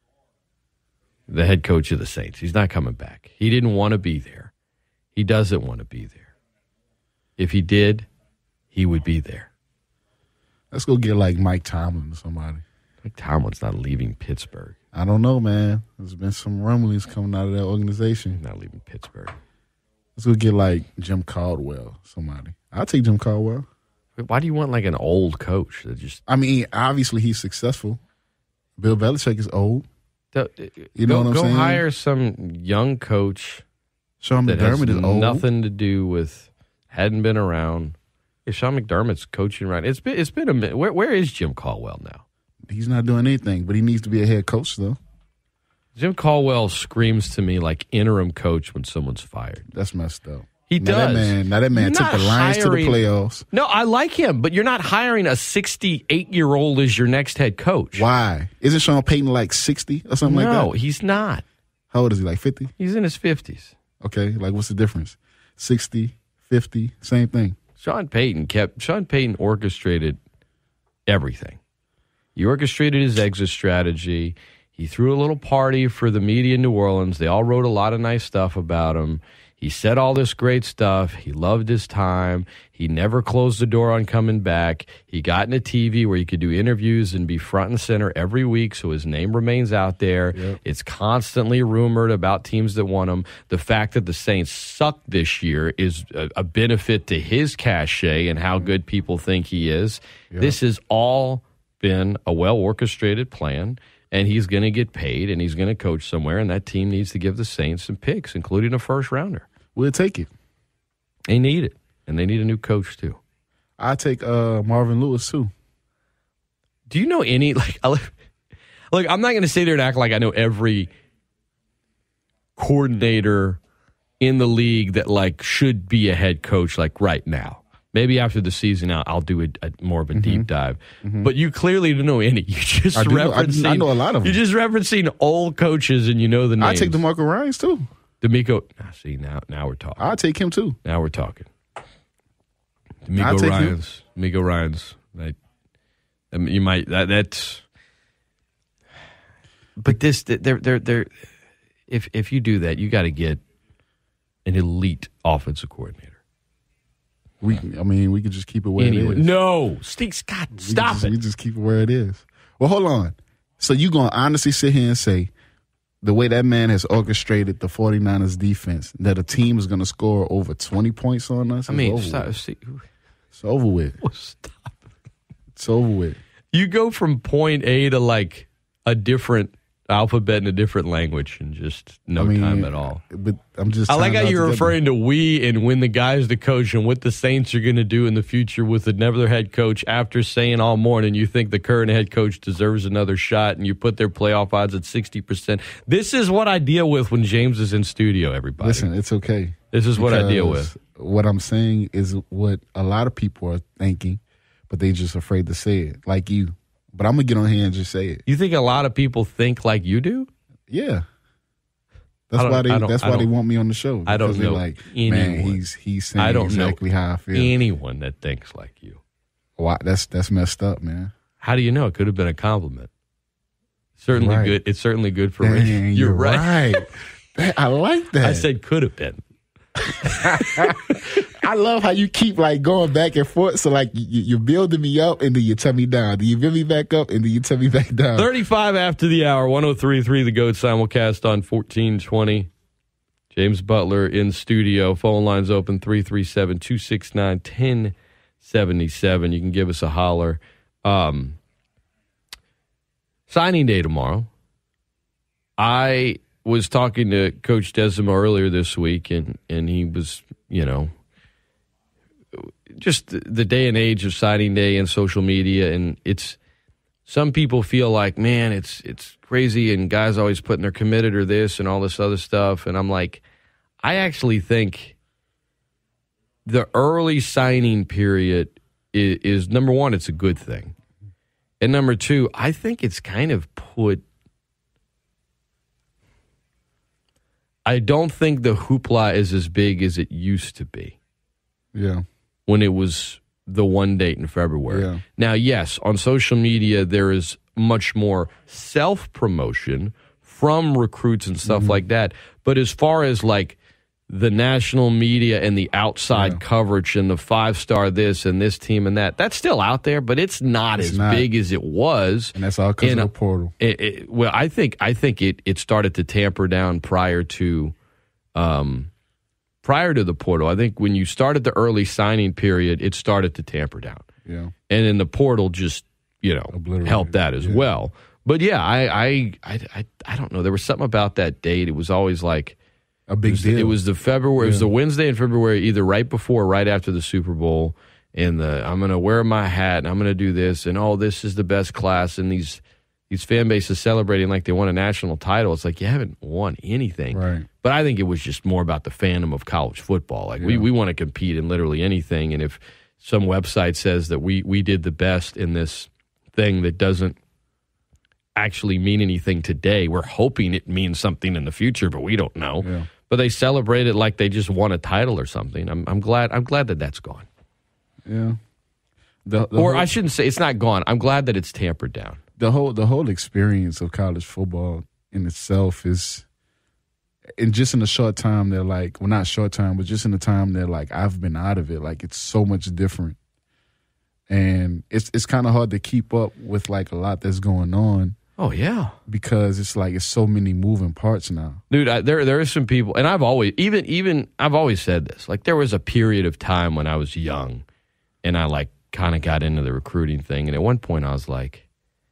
the head coach of the Saints. He's not coming back. He didn't want to be there. He doesn't want to be there. If he did, he would be there. Let's go get like Mike Tomlin or somebody. Like Tomlin's not leaving Pittsburgh. I don't know, man. There's been some rumblings coming out of that organization. He's not leaving Pittsburgh. Let's go get like Jim Caldwell, somebody. I'll take Jim Caldwell. Why do you want like an old coach that just I mean, obviously he's successful. Bill Belichick is old. the, You know go, what I'm go saying? hire some young coach Sean that has McDermott is old. nothing to do with hadn't been around. If Sean McDermott's coaching right, it's been it's been a minute. Where where is Jim Caldwell now? He's not doing anything, but he needs to be a head coach, though. Jim Caldwell screams to me like interim coach when someone's fired. That's messed up. He now does. That man, now that man You're took not the Lions hiring- to the playoffs. No, I like him, but you're not hiring a sixty-eight-year-old as your next head coach. Why? Isn't Sean Payton like sixty or something No, like that? he's not. How old is he, like fifty? He's in his fifties. Okay, like what's the difference? sixty, fifty, same thing. Sean Payton kept Sean Payton orchestrated everything. He orchestrated his exit strategy. He threw a little party for the media in New Orleans. They all wrote a lot of nice stuff about him. He said all this great stuff. He loved his time. He never closed the door on coming back. He got into T V where he could do interviews and be front and center every week, so his name remains out there. Yep. It's constantly rumored about teams that want him. The fact that the Saints suck this year is a, a benefit to his cachet and how good people think he is. Yep. This has all been a well-orchestrated plan, and he's going to get paid, and he's going to coach somewhere, and that team needs to give the Saints some picks, including a first-rounder. We'll take it. They need it, and they need a new coach, too. I take uh, Marvin Lewis, too. Do you know any, like, I, look, I'm not going to sit there and act like I know every coordinator in the league that, like, should be a head coach, like, right now. Maybe after the season, I'll, I'll do a, a more of a mm-hmm. deep dive. Mm-hmm. But you clearly don't know any. You just I do know- I- referencing. I know a lot of them. You're just referencing old coaches, and you know the names. I take DeMarco Ryans, too. D'Amico. Now, see, now, now we're talking. I'll take him, too. Now we're talking. I'll D'Amico take Ryans. D'Amico Ryans. That, I mean, you might that that's. But this, they're they're they're. If if you do that, you got to get an elite offensive coordinator. We, I mean, we could just keep it where anyway, it is. No, Steve Scott, stop just, it. We just keep it where it is. Well, hold on. So you going to honestly sit here and say the way that man has orchestrated the 49ers defense, that a team is going to score over twenty points on us? I mean, over stop. With. See, it's over with. Oh, stop. It's over with. You go from point A to like a different alphabet in a different language in just no I mean, time at all. But I'm just. I like how you're referring to we and when the guy's the coach and what the Saints are going to do in the future with another head coach. After saying all morning you think the current head coach deserves another shot and you put their playoff odds at sixty percent. This is what I deal with when James is in studio. Everybody, listen, it's okay. This is what I deal with. What I'm saying is what a lot of people are thinking, but they just afraid to say it, like you. But I'm going to get on here and just say it. You think a lot of people think like you do? Yeah. That's why they that's why they want me on the show. I don't know. Like, anyone. Man, he's he's saying I don't exactly know how I feel. Anyone that thinks like you. Wow, that's that's messed up, man. How do you know? It could have been a compliment. Certainly right. good. It's certainly good for Dang, radio. You're, you're right. right. I like that. I said could have been. I love how you keep like going back and forth. So like you, you're building me up and then you tell me down. Then you build me back up and then you tell me back down. thirty-five after the hour, one oh three point three The GOAT simulcast on fourteen twenty. James Butler in studio. Phone lines open three three seven, two six nine, one oh seven seven. You can give us a holler. Um, signing day tomorrow. I was talking to Coach Desimo earlier this week, and, and he was, you know, just the day and age of signing day and social media, and it's some people feel like, man, it's it's crazy, and guys always putting they're committed or this and all this other stuff, and I'm like, I actually think the early signing period is, is number one, it's a good thing, and number two, I think it's kind of put. I don't think the hoopla is as big as it used to be. Yeah. When it was the one date in February. Yeah. Now, yes, on social media, there is much more self-promotion from recruits and stuff mm-hmm. like that. But as far as like the national media and the outside yeah. coverage and the five-star this and this team and that, that's still out there, but it's not it's as not. big as it was. And that's all because of the portal. It, it, well, I think I think it, it started to tamper down prior to um, prior to the portal. I think when you started the early signing period, it started to tamper down. Yeah. And then the portal just, you know, helped that as yeah. well. But yeah, I, I I I I don't know. There was something about that date. It was always like a big it was, deal. It was the February. Yeah. It was the Wednesday in February, either right before or right after the Super Bowl. And the I'm going to wear my hat and I'm going to do this and oh, this is the best class. And these these fan bases celebrating like they won a national title. It's like you haven't won anything. Right. But I think it was just more about the fandom of college football. Like yeah. we we want to compete in literally anything. And if some website says that we we did the best in this thing that doesn't actually mean anything today, we're hoping it means something in the future, but we don't know. Yeah. But they celebrate it like they just won a title or something. I'm I'm glad I'm glad that that's gone. Yeah. The, the or whole, I shouldn't say it's not gone. I'm glad that it's tampered down. The whole the whole experience of college football in itself is, and just in the short time they're like, well, not short time, but just in the time they're like, I've been out of it. Like it's so much different, and it's it's kind of hard to keep up with like a lot that's going on. Oh yeah, because it's like it's so many moving parts now, dude. I, there there are some people, and I've always even even I've always said this. Like there was a period of time when I was young, and I like kind of got into the recruiting thing, and at one point I was like,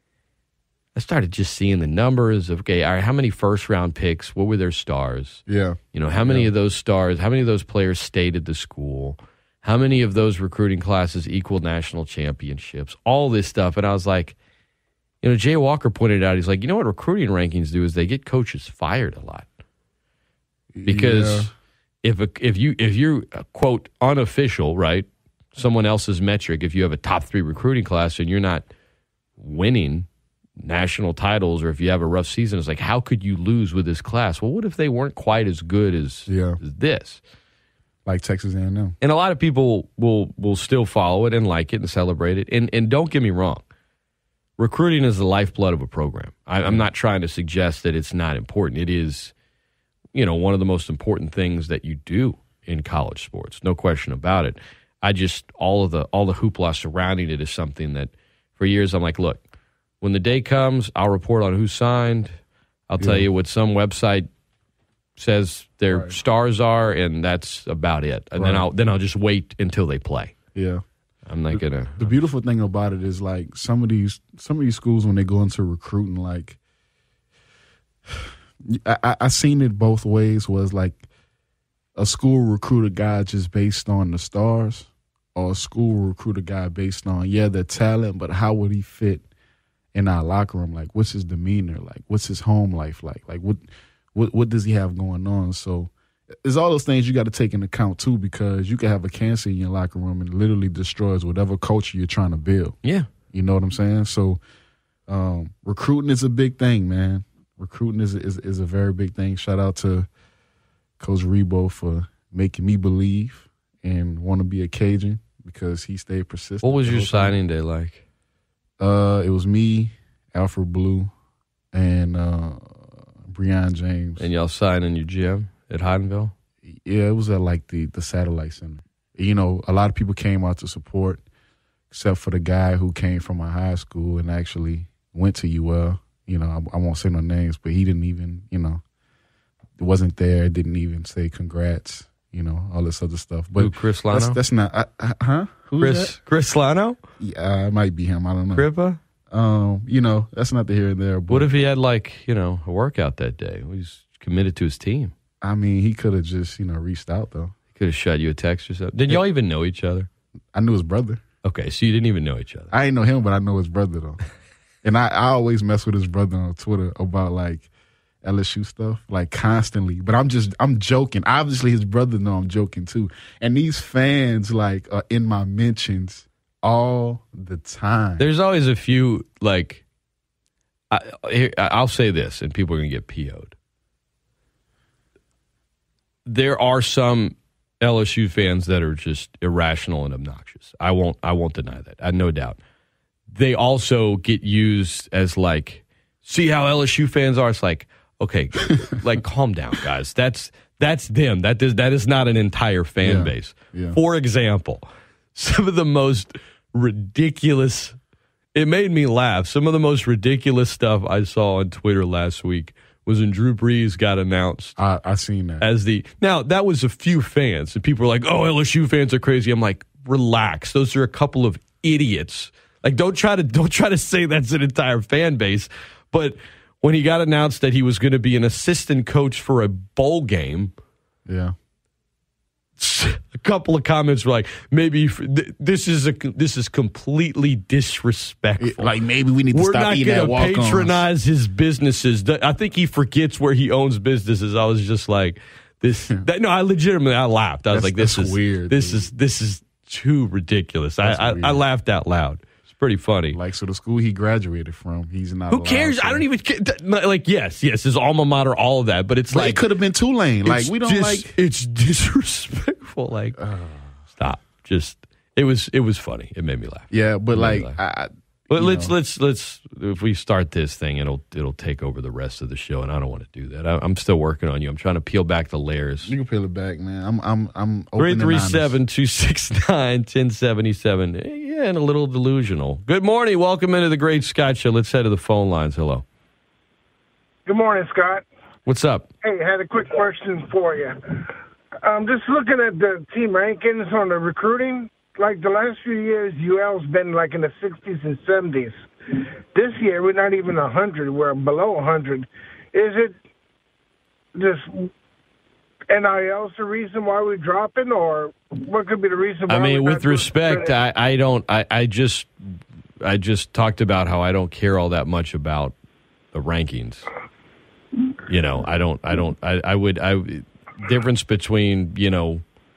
I started just seeing the numbers of okay, all right, how many first round picks? What were their stars? Yeah, you know, how many yeah. of those stars? How many of those players stayed at the school? How many of those recruiting classes equaled national championships? All this stuff, and I was like. You know, Jay Walker pointed out, he's like, you know what recruiting rankings do is they get coaches fired a lot. Because yeah. if a, if you if you're, quote, unofficial, right, someone else's metric, if you have a top three recruiting class and you're not winning national titles or if you have a rough season, it's like, how could you lose with this class? Well, what if they weren't quite as good as, yeah. as this? Like Texas A and M. And a lot of people will will still follow it and like it and celebrate it. And and don't get me wrong. recruiting is the lifeblood of a program. I, I'm not trying to suggest that it's not important. It is, you know, one of the most important things that you do in college sports. No question about it. I just, all of the all the hoopla surrounding it is something that for years I'm like, look, when the day comes, I'll report on who signed. I'll yeah. tell you what some website says their right. stars are, and that's about it. And right. then I'll then I'll just wait until they play. Yeah. I'm not the, gonna. The beautiful thing about it is like some of these some of these schools when they go into recruiting, like I, I, I seen it both ways. Was like a school recruit a guy just based on the stars, or a school recruit a guy based on yeah their talent, but how would he fit in our locker room? Like what's his demeanor like? What's his home life like? Like what what what does he have going on? So. There's all those things you got to take into account, too, because you can have a cancer in your locker room and it literally destroys whatever culture you're trying to build. Yeah. You know what I'm saying? So um, recruiting is a big thing, man. Recruiting is, is is a very big thing. Shout out to Coach Rebo for making me believe and want to be a Cajun because he stayed persistent. What was your signing day like? Uh, it was me, Alfred Blue, and uh, Breon James. And y'all signed in your gym? At Hoddenville? Yeah, it was at like the, the satellite center. You know, a lot of people came out to support, except for the guy who came from my high school and actually went to U L. You know, I, I won't say no names, but he didn't even, you know, wasn't there, didn't even say congrats, you know, all this other stuff. But Who, Chris Lano? That's, that's not, I, I, huh? Who's Chris, that? Chris Lano? Yeah, it might be him. I don't know. Crippa? Um, you know, that's not the here and there. But what if he had like, you know, a workout that day? He's committed to his team. I mean, he could have just, you know, reached out, though. He could have shot you a text or something. Did y'all even know each other? I knew his brother. Okay, so you didn't even know each other. I didn't know him, but I know his brother, though. And I, I always mess with his brother on Twitter about, like, L S U stuff, like, constantly. But I'm just, I'm joking. Obviously, his brother know I'm joking, too. And these fans, like, are in my mentions all the time. There's always a few, like, I, here, I'll say this, and people are going to get P O'd. There are some L S U fans that are just irrational and obnoxious. I won't I won't deny that. I have no doubt. They also get used as like, see how L S U fans are? It's like, okay, like calm down, guys. That's that's them. That is that is not an entire fan yeah, base. Yeah. For example, some of the most ridiculous, it made me laugh. Some of the most ridiculous stuff I saw on Twitter last week was when Drew Brees got announced. I, I seen that. As the now, that was a few fans, and people were like, oh, L S U fans are crazy. I'm like, relax. Those are a couple of idiots. Like, don't try to don't try to say that's an entire fan base. But when he got announced that he was going to be an assistant coach for a bowl game, yeah, a couple of comments were like, maybe this is a this is completely disrespectful. Like, maybe we need to We're stop eating at walk-ons. We're not going to patronize his businesses. I think he forgets where he owns businesses. I was just like, this. That, no, I legitimately I laughed. I was that's, like, this is weird. This dude. is this is too ridiculous. I, I, I laughed out loud. It's pretty funny. Like, so the school he graduated from, he's not. Who allowed cares? to. I don't even care. Like, yes, yes, his alma mater, all of that. But it's but like it could have been Tulane. Like, we don't dis- like. It's disrespectful. Like, uh, stop. Just it was it was funny. It made me laugh. Yeah, but like, I, but let's know. let's let's if we start this thing, it'll it'll take over the rest of the show, and I don't want to do that. I, I'm still working on you. I'm trying to peel back the layers. You can peel it back, man. I'm I'm I'm three three seven two six nine ten seventy seven. Yeah, and a little delusional. Good morning. Welcome into the Great Scott Show. Let's head to the phone lines. Hello. Good morning, Scott. What's up? Hey, I had a quick question for you. Um, just looking at the team rankings on the recruiting, like the last few years, U L's been like in the sixties and seventies. This year, we're not even one hundred. We're below one hundred. Is it just N I L's the reason why we're dropping, or what could be the reason why I mean, we're with respect, I, I don't, I, I just, I just talked about how I don't care all that much about the rankings. You know, I don't, I don't, I, I would, I, difference between, you know,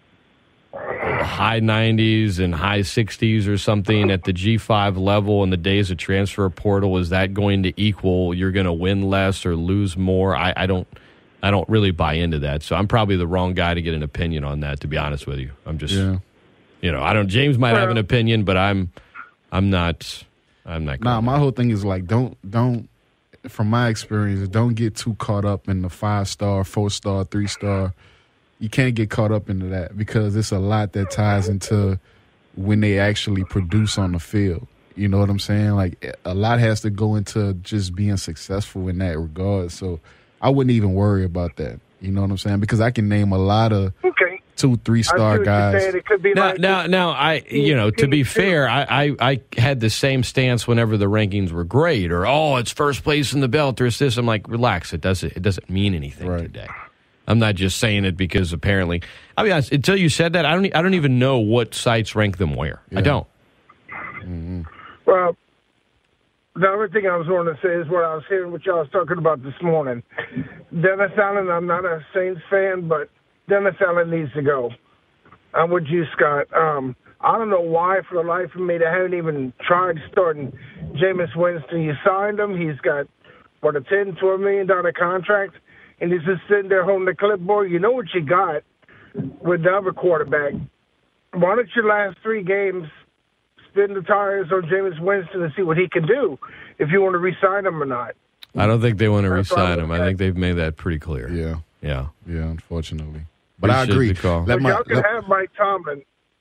high nineties and high sixties or something at the G five level in the days of transfer portal, is that going to equal you're going to win less or lose more? I, I don't I don't really buy into that. So I'm probably the wrong guy to get an opinion on that, to be honest with you. I'm just, yeah. you know, I don't, James might well, have an opinion, but I'm I'm not. I'm not. Nah, my whole thing is like, don't don't. From my experience, don't get too caught up in the five star, four star, three star. You can't get caught up into that because it's a lot that ties into when they actually produce on the field. You know what I'm saying? Like, a lot has to go into just being successful in that regard. So I wouldn't even worry about that. You know what I'm saying? Because I can name a lot of okay. two, three star guys. It could be now, like now, now, I, you know, to be fair, I, I, I had the same stance whenever the rankings were great, or oh, it's first place in the belt, or it's this. I'm like, relax. It doesn't, it doesn't mean anything right. today. I'm not just saying it because apparently, I'll be honest. Until you said that, I don't, I don't even know what sites rank them where. Yeah. I don't. Mm-hmm. Well, the other thing I was wanting to say is what I was hearing, what y'all was talking about this morning. Dennis Allen, I'm not a Saints fan, but Dennis Allen needs to go. I'm with you, Scott. Um, I don't know why, for the life of me, they haven't even tried starting Jameis Winston. You signed him. He's got, what, a ten, twelve million dollars contract, and he's just sitting there holding the clipboard. You know what you got with the other quarterback. Why don't your last three games spin the tires on Jameis Winston and see what he can do, if you want to re-sign him or not? I don't think they want to That's re-sign him. I okay. think they've made that pretty clear. Yeah. Yeah. Yeah, unfortunately. But I Appreciate agree. the call. Let But my, y'all can let- have Mike Tomlin.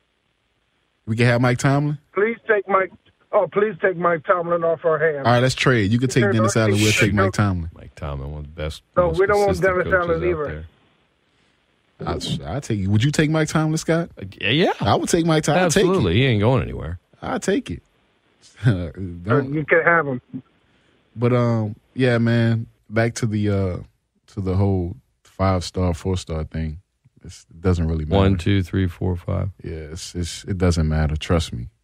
we can have Mike Tomlin? Please take Mike. Oh, please take Mike Tomlin off our hands. All right, let's trade. You can take Sure, Dennis don't Allen. you- We'll take no. Mike Tomlin. Mike Tomlin, one of the best. No, most we don't want consistent Dennis coaches Allen out either. there. I'll, I'll take you. Would you take Mike Tomlin, Scott? Yeah, yeah. I would take Mike Tomlin. I'll take Absolutely. it. He ain't going anywhere. I'll take it. Or Don't- you can have him. But um, yeah, man. Back to the uh, to the whole five star, four star thing. It's, it doesn't really matter. One, two, three, four, five. Yeah, it's, it's it doesn't matter. Trust me.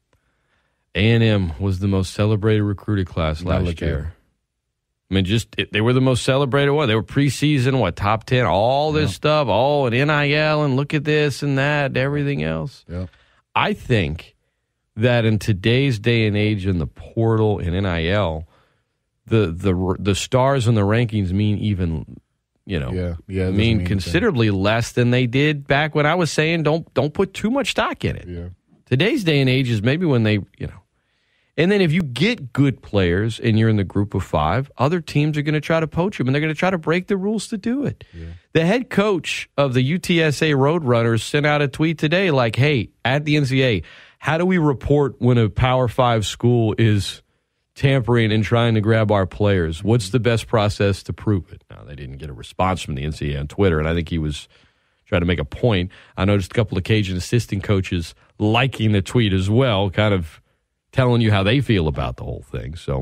A and M was the most celebrated recruited class Now last look at year. them. I mean, just it, they were the most celebrated one. They were preseason, what, top ten, all this Yeah. stuff, all and N I L, and look at this and that, everything else. Yeah. I think that in today's day and age in the portal and N I L, the the the stars and the rankings mean even, you know, Yeah. Yeah. it doesn't mean anything. considerably less than they did back when I was saying don't don't put too much stock in it. Yeah. Today's day and age is maybe when they, you know. And then if you get good players and you're in the group of five, other teams are going to try to poach them, and they're going to try to break the rules to do it. Yeah. The head coach of the U T S A Roadrunners sent out a tweet today like, hey, at the N C double A, how do we report when a Power Five school is tampering and trying to grab our players? What's the best process to prove it? Now, they didn't get a response from the N C double A on Twitter, and I think he was trying to make a point. I noticed a couple of Cajun assistant coaches liking the tweet as well, kind of telling you how they feel about the whole thing. So,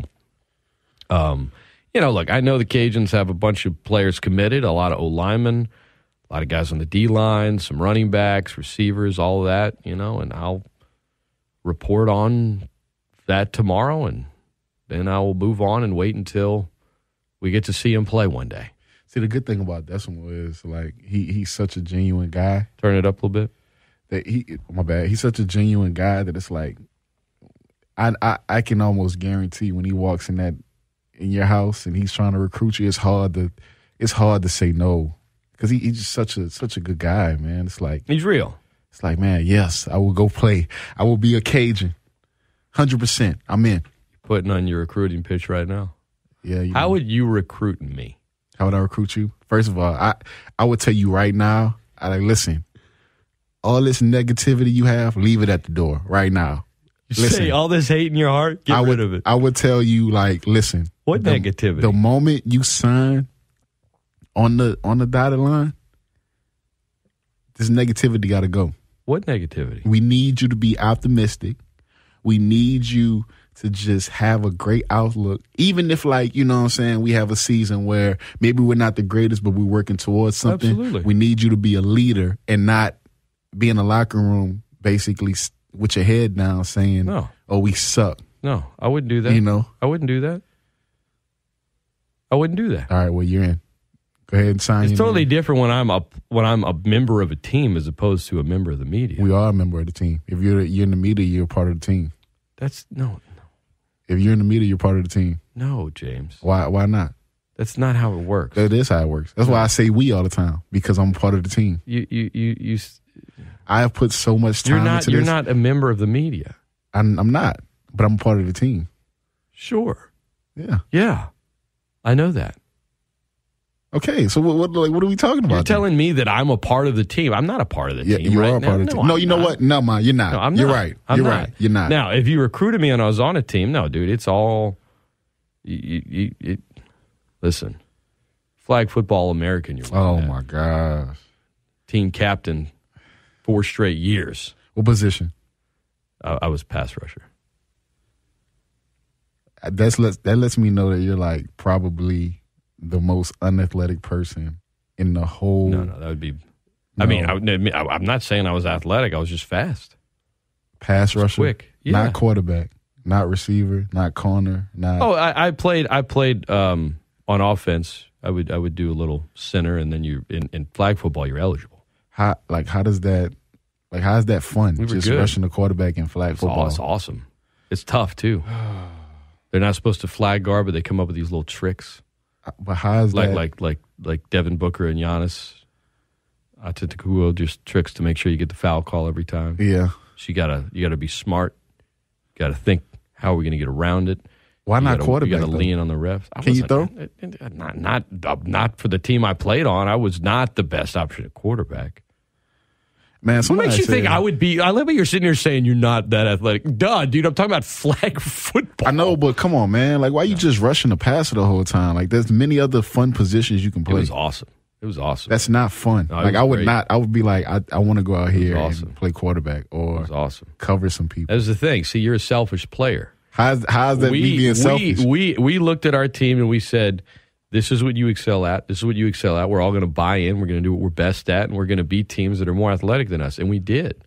um, you know, look, I know the Cajuns have a bunch of players committed, a lot of O-linemen, a lot of guys on the D-line, some running backs, receivers, all of that, you know, and I'll report on that tomorrow, and then I will move on and wait until we get to see him play one day. See, the good thing about Decimal is, like, he he's such a genuine guy. Turn it up a little bit. That he, my bad, he's such a genuine guy that it's like, I, I I can almost guarantee when he walks in that in your house and he's trying to recruit you, it's hard to it's hard to say no because he, he's just such a such a good guy, man. It's like He's real. it's like, man, yes, I will go play. I will be a Cajun, hundred percent. I'm in. Putting on your recruiting pitch right now. Yeah. You How know. would you recruit me? How would I recruit you? First of all, I I would tell you right now. I like listen. All this negativity you have, leave it at the door right now. You Listen. say all this hate in your heart, get I rid would, of it. I would tell you, like, listen. What the, negativity? The moment you sign on the on the dotted line, this negativity got to go. What negativity? We need you to be optimistic. We need you to just have a great outlook. Even if, like, you know what I'm saying, we have a season where maybe we're not the greatest, but we're working towards something. Absolutely. We need you to be a leader and not be in the locker room basically with your head down saying, No. oh, we suck. No, I wouldn't do that. You know? I wouldn't do that. I wouldn't do that. All right, well, you're in. Go ahead and sign. It's your totally name. different when I'm a when I'm a member of a team as opposed to a member of the media. We are a member of the team. If you're you're in the media, you're a part of the team. That's no, If you're in the media, you're part of the team. no, James. Why? Why not? That's not how it works. That is how it works. That's why I say we all the time because I'm a part of the team. You you you you. I have put so much time You're not into you're this. not a member of the media. I'm, I'm not, but I'm a part of the team. Sure. Yeah. Yeah. I know that. Okay, so what, what, like, what are we talking about? You're then? telling me that I'm a part of the team. I'm not a part of the Yeah, team. you right are a now. part of the No, team. No, I'm you know not. what? No, man, you're not. No, I'm you're not. right. I'm you're not. right. You're not. Now, if you recruited me and I was on a team, no, dude, it's all. You, you, you, listen, flag football American. You're Oh at. my gosh. Team captain, four straight years. What position? I, I was pass rusher. That's lets that lets me know that you're like probably the most unathletic person in the whole. No, no, that would be. I No. mean, I, I, I'm not saying I was athletic. I was just fast. Pass rusher, quick. Yeah. not quarterback, not receiver, not corner, not. Oh, I, I played. I played um, on offense. I would. I would do a little center, and then you in, in flag football, you're eligible. How like how does that like how is that fun? We were Just good. rushing the quarterback in flag It's, football. aw- it's awesome. It's tough too. They're not supposed to flag guard, but they come up with these little tricks, But how is like that? like like like Devin Booker and Giannis Antetokounmpo, just tricks to make sure you get the foul call every time. Yeah. So you gotta you gotta be smart. You gotta think, how are we gonna get around it? Why You not gotta, quarterback? You gotta though? lean on the refs. I Can you wasn't- Not not not for the team I played on. I was not the best option at quarterback. Man, What somebody makes you said- think I would be? I love how you're sitting here saying you're not that athletic. Duh, dude, I'm talking about flag football. I know, but come on, man. Like, why you just rushing the passer the whole time? Like, there's many other fun positions you can It play. was awesome. It was awesome. That's not fun. No, it like, was I would great. not. I would be like, I, I want to go out here awesome. and play quarterback It or was awesome. cover some people. That was the thing. See, you're a selfish player. How's how's that we, me being selfish? We, we we looked at our team and we said, this is what you excel at. This is what you excel at. We're all going to buy in. We're going to do what we're best at, and we're going to beat teams that are more athletic than us. And we did.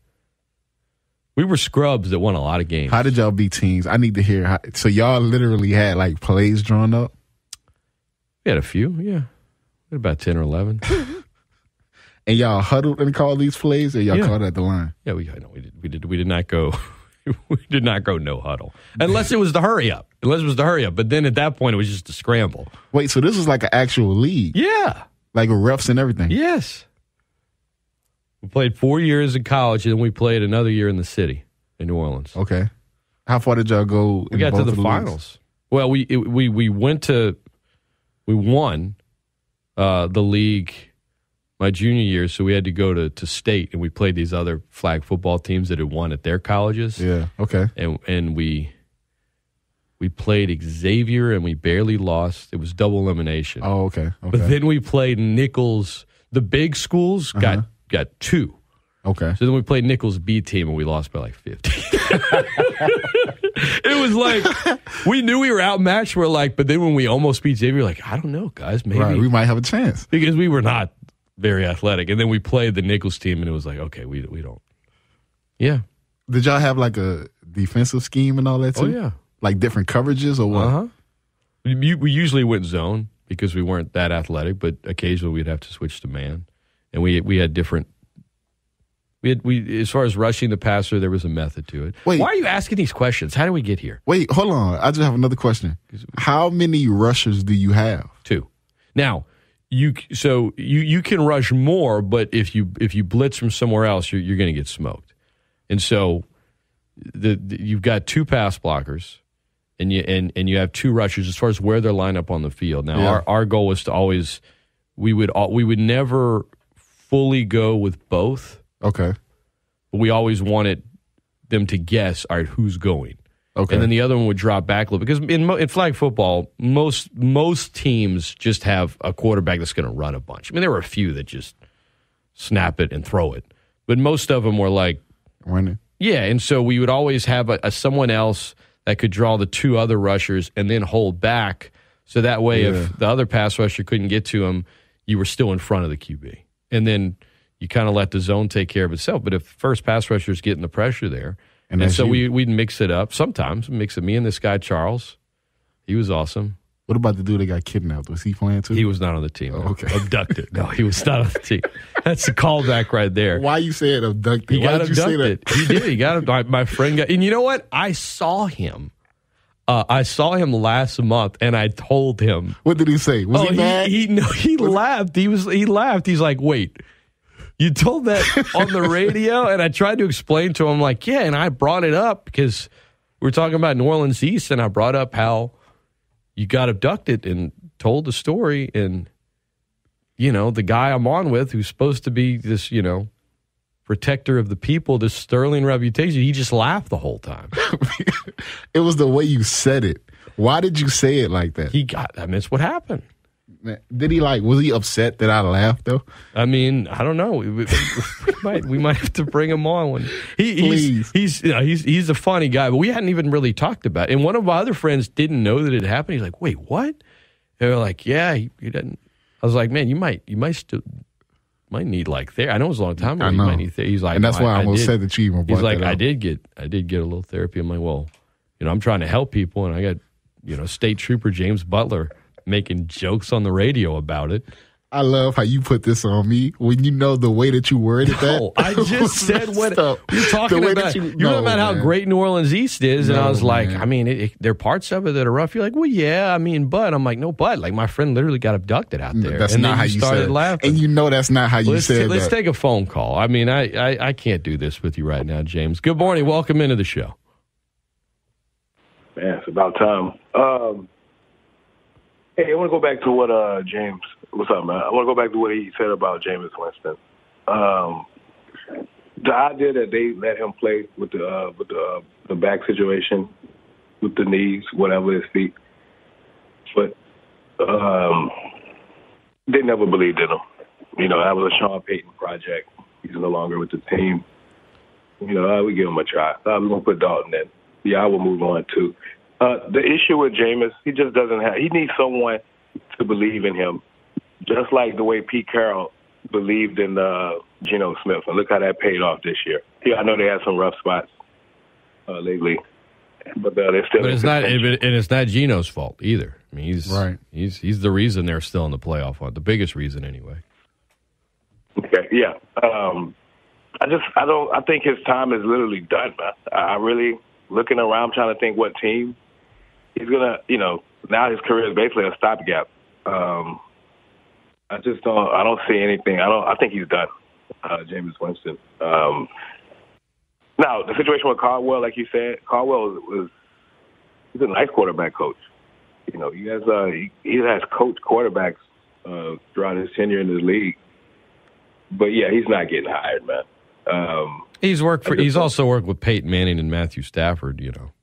We were scrubs that won a lot of games. How did y'all beat teams? I need to hear. How, so y'all literally had like plays drawn up. We had a few, yeah. We had about ten or eleven. And y'all huddled and called these plays, or y'all Yeah. called at the line? Yeah, we no, we did we did we did not go we did not go no huddle. Unless it was the hurry up. Unless it was the hurry up. But then at that point it was just a scramble. Wait, so this was like an actual league, Yeah. like with refs and everything. Yes. We played four years in college and then we played another year in the city in New Orleans. Okay. How far did y'all go? We in got to both the of leagues? finals. Well, we it, we we went to we won uh, the league my junior year, so we had to go to, to state, and we played these other flag football teams that had won at their colleges. Yeah. Okay. and and we we played Xavier, and we barely lost. It was double elimination. Oh, okay. Okay. But then we played Nichols. The big schools got Uh-huh. got two. okay. So then we played Nichols B team, and we lost by like fifty. It was like we knew we were outmatched. We're like, but then when we almost beat Xavier, like I don't know, guys, maybe Right. We might have a chance. because we were not very athletic. And then we played the Nichols team, and it was like, okay, we we don't. Yeah. Did y'all have like a defensive scheme and all that too? Oh yeah. Like different coverages or what? Uh huh. We, we usually went zone because we weren't that athletic, but occasionally we'd have to switch to man, and we we had different. We had we as far as rushing the passer, there was a method to it. Wait. Why are you asking these questions? How do we get here? Wait, hold on. I just have another question. How many rushers do you have? Two. Now you so you you can rush more, but if you if you blitz from somewhere else, you're you're going to get smoked, and so the, the you've got two pass blockers. And you and, and you have two rushers as far as where they're lined up on the field. Now, Yeah. our, our goal was to always we would all, we would never fully go with both. Okay. But we always wanted them to guess, all right, who's going. Okay. And then the other one would drop back a little because in, mo- in flag football, most most teams just have a quarterback that's going to run a bunch. I mean, there were a few that just snap it and throw it, but most of them were like Running. yeah. And so we would always have a, a someone else that could draw the two other rushers and then hold back. So that way, Yeah. if the other pass rusher couldn't get to him, you were still in front of the Q B. And then you kind of let the zone take care of itself. But if first pass rusher is getting the pressure there, And and, that's so you. we, we'd mix it up. Sometimes mix it. Me and this guy, Charles, he was awesome. What about the dude that got kidnapped? Was he playing too? He was not on the team. Oh, okay. Abducted. No, he was not on the team. That's the callback right there. Why you said abducted? He Why got did you say abducted. that? He did. He got my, my friend got. And you know what? I saw him. Uh, I saw him last month, and I told him. What did he say? Was oh, he mad? He, no, he laughed. He was. He laughed. He's like, "Wait, you told that on the radio?" And I tried to explain to him, like, "Yeah," and I brought it up because we were talking about New Orleans East, and I brought up how you got abducted and told the story, and you know the guy I'm on with, who's supposed to be this, you know, protector of the people, this sterling reputation, he just laughed the whole time. It was the way you said it. Why did you say it like that? He got. I mean, it's what happened. Did he like? Was he upset that I laughed though? I mean, I don't know. We, we, we might we might have to bring him on when he, he's he's you know, he's he's a funny guy, but we hadn't even really talked about it. And one of my other friends didn't know that it happened. He's like, "Wait, what?" They were like, "Yeah, he, he didn't." I was like, "Man, you might you might still might need like therapy." I know it was a long time ago. I You know. might need therapy. He's like, and that's no, why I, I almost did. said that you even brought He's like, that I up. did get I did get a little therapy. I'm like, well, you know, I'm trying to help people, and I got you know State Trooper James Butler making jokes on the radio about it. I love how you put this on me when you know the way that you worded that. No, I just said what you're talking about. You, you, you're no, talking about man. how great New Orleans East is, and No, I was like, man. I mean, it, it, there are parts of it that are rough. You're like, well, yeah, I mean, but I'm like, no, but like my friend literally got abducted out there. That's and not then how you you started said it. laughing. And you know that's not how you let's said t- let's that. take a phone call. I mean, I, I I can't do this with you right now, James. Good morning. Welcome into the show. Man, it's about time. Um, hey, I want to go back to what uh, James. What's up, man? I want to go back to what he said about Jameis Winston. Um, the idea that they let him play with the uh, with the, uh, the back situation, with the knees, whatever his feet, but um, they never believed in him. You know, that was a Sean Payton project. He's no longer with the team. You know, uh, we give him a try. Uh, we're gonna put Dalton in. Yeah, I will move on too. Uh, the issue with Jameis, he just doesn't have. He needs someone to believe in him. Just like the way Pete Carroll believed in uh, Geno Smith. And look how that paid off this year. Yeah, I know they had some rough spots uh, lately, but uh, they're still. But it's not, and it's not Geno's fault either. I mean, he's right. He's he's the reason they're still in the playoff hunt. The biggest reason, anyway. Okay, yeah. Um, I just, I don't, I think his time is literally done, man. I really looking around, trying to think what team he's gonna. You know, now his career is basically a stopgap. Um, I just don't. I don't see anything. I don't. I think he's done, uh, Jameis Winston. Um, now the situation with Caldwell, like you said, Caldwell was, was he's a nice quarterback coach. You know, he has uh, he, he has coached quarterbacks uh, throughout his tenure in the league. But yeah, he's not getting hired, man. Um, he's worked for. He's also worked with Peyton Manning and Matthew Stafford. You know.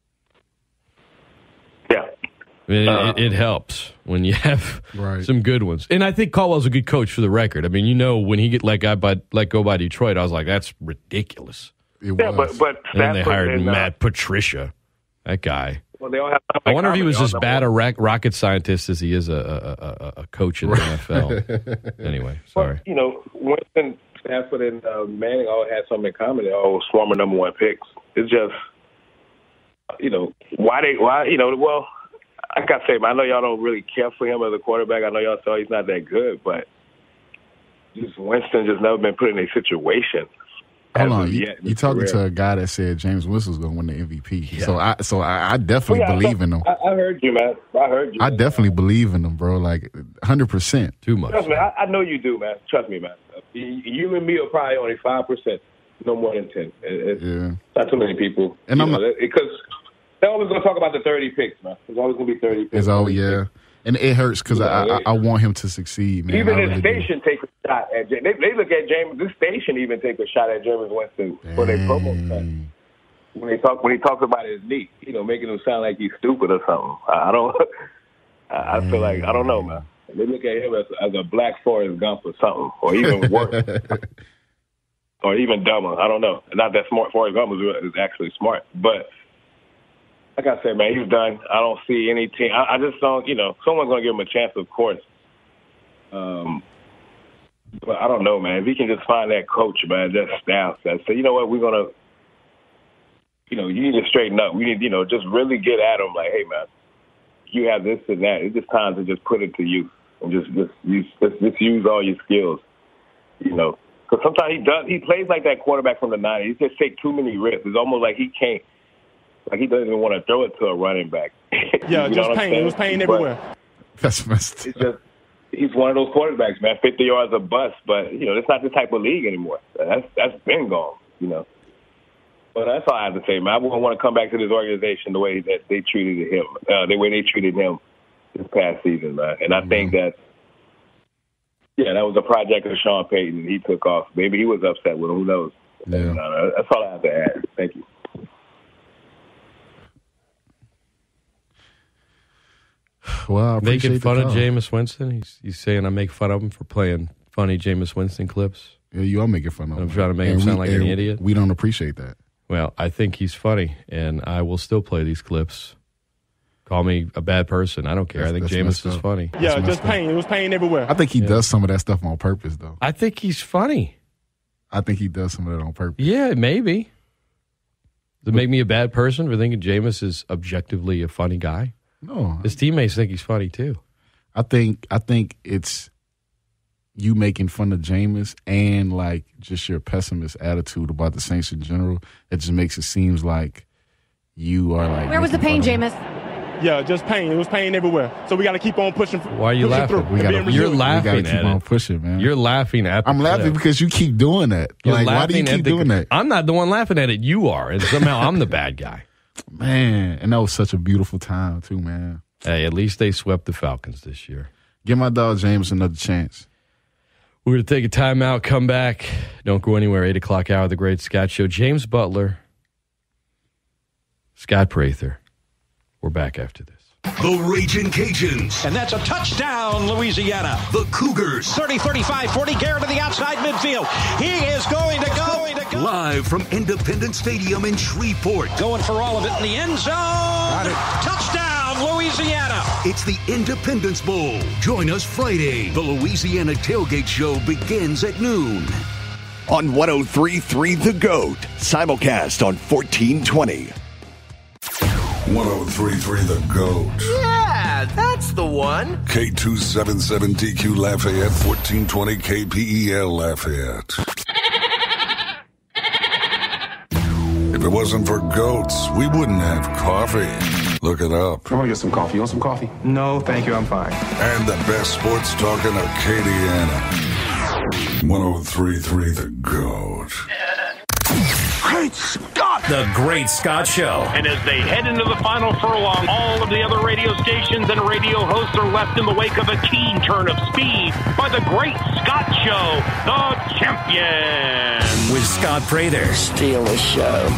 Yeah. I mean, Uh, it, it helps when you have Right. some good ones. And I think Caldwell's a good coach for the record. I mean, you know, when he get let go by let go by Detroit, I was like, that's ridiculous. It yeah, was. but but And then they Stafford hired and, uh, Matt Patricia, that guy. Well, they all have. I wonder if he was They all as have- bad a ra- rocket scientist as he is a, a, a, a coach in the N F L. Anyway, sorry. You know, Winston, Stafford, and uh, Manning all had something in common. They all were former number one picks. It's just, you know, why they why you know well. Like I say, man, I know y'all don't really care for him as a quarterback. I know y'all saw he's not that good, but just Winston just never been put in a situation. Hold as on, of you, yet in you his talking career. to a guy that said James Winston's going to win the M V P. Yeah. So I, so I, I definitely Yeah, I believe thought- in him. I, I heard you, man. I heard you. I definitely believe in him, bro. Like one hundred percent. Too much. Trust me, I, I know you do, man. Trust me, man. You, you and me are probably only five percent, no more than ten. It, it's Yeah. not too many people. And you I'm know, not- because they're always going to talk about the thirty picks, man. There's always going to be thirty picks. It's all thirty yeah, picks. and it hurts because I, I I want him to succeed, man. Even I this really do. station take a shot at James. They, they look at James. This station even take a shot at James Winston for their promo stuff. Dang. When they talk, when he talks about his knee, you know, making him sound like he's stupid or something. I I don't. I I feel like I don't know, man. They look at him as, as a black Forrest Gump or something, or even worse, or even dumber. I don't know. Not that smart. Forrest Gump is, is actually smart, but. Like I said, man, he's done. I don't see any team. I, I just don't, you know, someone's going to give him a chance, of course. Um, but I don't know, man. If he can just find that coach, man, that staff that say, you know what, we're going to, you know, you need to straighten up. We need, you know, just really get at him like, hey, man, you have this and that. It's just time to just put it to use and just just use, just, just use all your skills, you know. Because sometimes he does, he plays like that quarterback from the nineties. He just takes too many risks. It's almost like he can't. Like, he doesn't even want to throw it to a running back. Yeah, You know just what I'm pain. saying? It was pain But everywhere. That's messed. It's just, he's one of those quarterbacks, man. fifty yards a bust, but, you know, it's not the type of league anymore. That's That's been gone, you know. Well, that's all I have to say, man. I wouldn't want to come back to this organization the way that they treated him, uh, the way they treated him this past season, man. And I mm-hmm. think that, yeah, that was a project of Sean Payton. He took off. Maybe he was upset with him. Who knows? Yeah. Uh, that's all I have to add. Thank you. Well, making fun of Jameis Winston. He's he's saying I make fun of him for playing funny Jameis Winston clips. Yeah, you are making fun of him. I'm trying to make and him sound we, like an idiot. We don't appreciate that. Well, I think he's funny, and I will still play these clips. Call me a bad person. I don't care. That's, I think Jameis is funny. Yeah, just pain. It was pain everywhere. I think he yeah. does some of that stuff on purpose, though. I think he's funny. I think he does some of that on purpose. Yeah, maybe. Does it make me a bad person for thinking Jameis is objectively a funny guy? No. His teammates think he's funny, too. I think I think it's you making fun of Jameis and, like, just your pessimist attitude about the Saints in general. It just makes it seem like you are, like... Where was the pain, Jameis? Yeah, just pain. It was pain everywhere. So we got to keep on pushing. Why are you laughing? We gotta, You're laughing we gotta keep at on it. pushing, man. You're laughing at the I'm laughing clip. because you keep doing that. You're like, why do you keep the, doing that? I'm not the one laughing at it. You are. And somehow I'm the bad guy. Man, and that was such a beautiful time, too, man. Hey, at least they swept the Falcons this year. Give my dog James another chance. We're going to take a timeout, come back. Don't go anywhere. eight o'clock hour, The Great Scott Show. James Butler, Scott Prather. We're back after this. The Raging Cajuns. And that's a touchdown, Louisiana. The Cougars. thirty, thirty-five, forty. Garrett to the outside midfield. He is going to go. Going to go. Live from Independence Stadium in Shreveport. Going for all of it in the end zone. Got it. Touchdown, Louisiana. It's the Independence Bowl. Join us Friday. The Louisiana Tailgate Show begins at noon. On one oh three point three The GOAT. Simulcast on fourteen twenty. one oh three point three The GOAT. Yeah, that's the one. K two seventy-seven T Q Lafayette, fourteen twenty K P E L Lafayette. If it wasn't for goats, we wouldn't have coffee. Look it up. I want to get some coffee. You want some coffee? No, thank you. I'm fine. And the best sports talk in Acadiana. one oh three point three The GOAT. Great Scott! The Great Scott Show. And as they head into the final furlong, all of the other radio stations and radio hosts are left in the wake of a keen turn of speed by the Great Scott Show, the champion. With Scott Prather. Steal the show.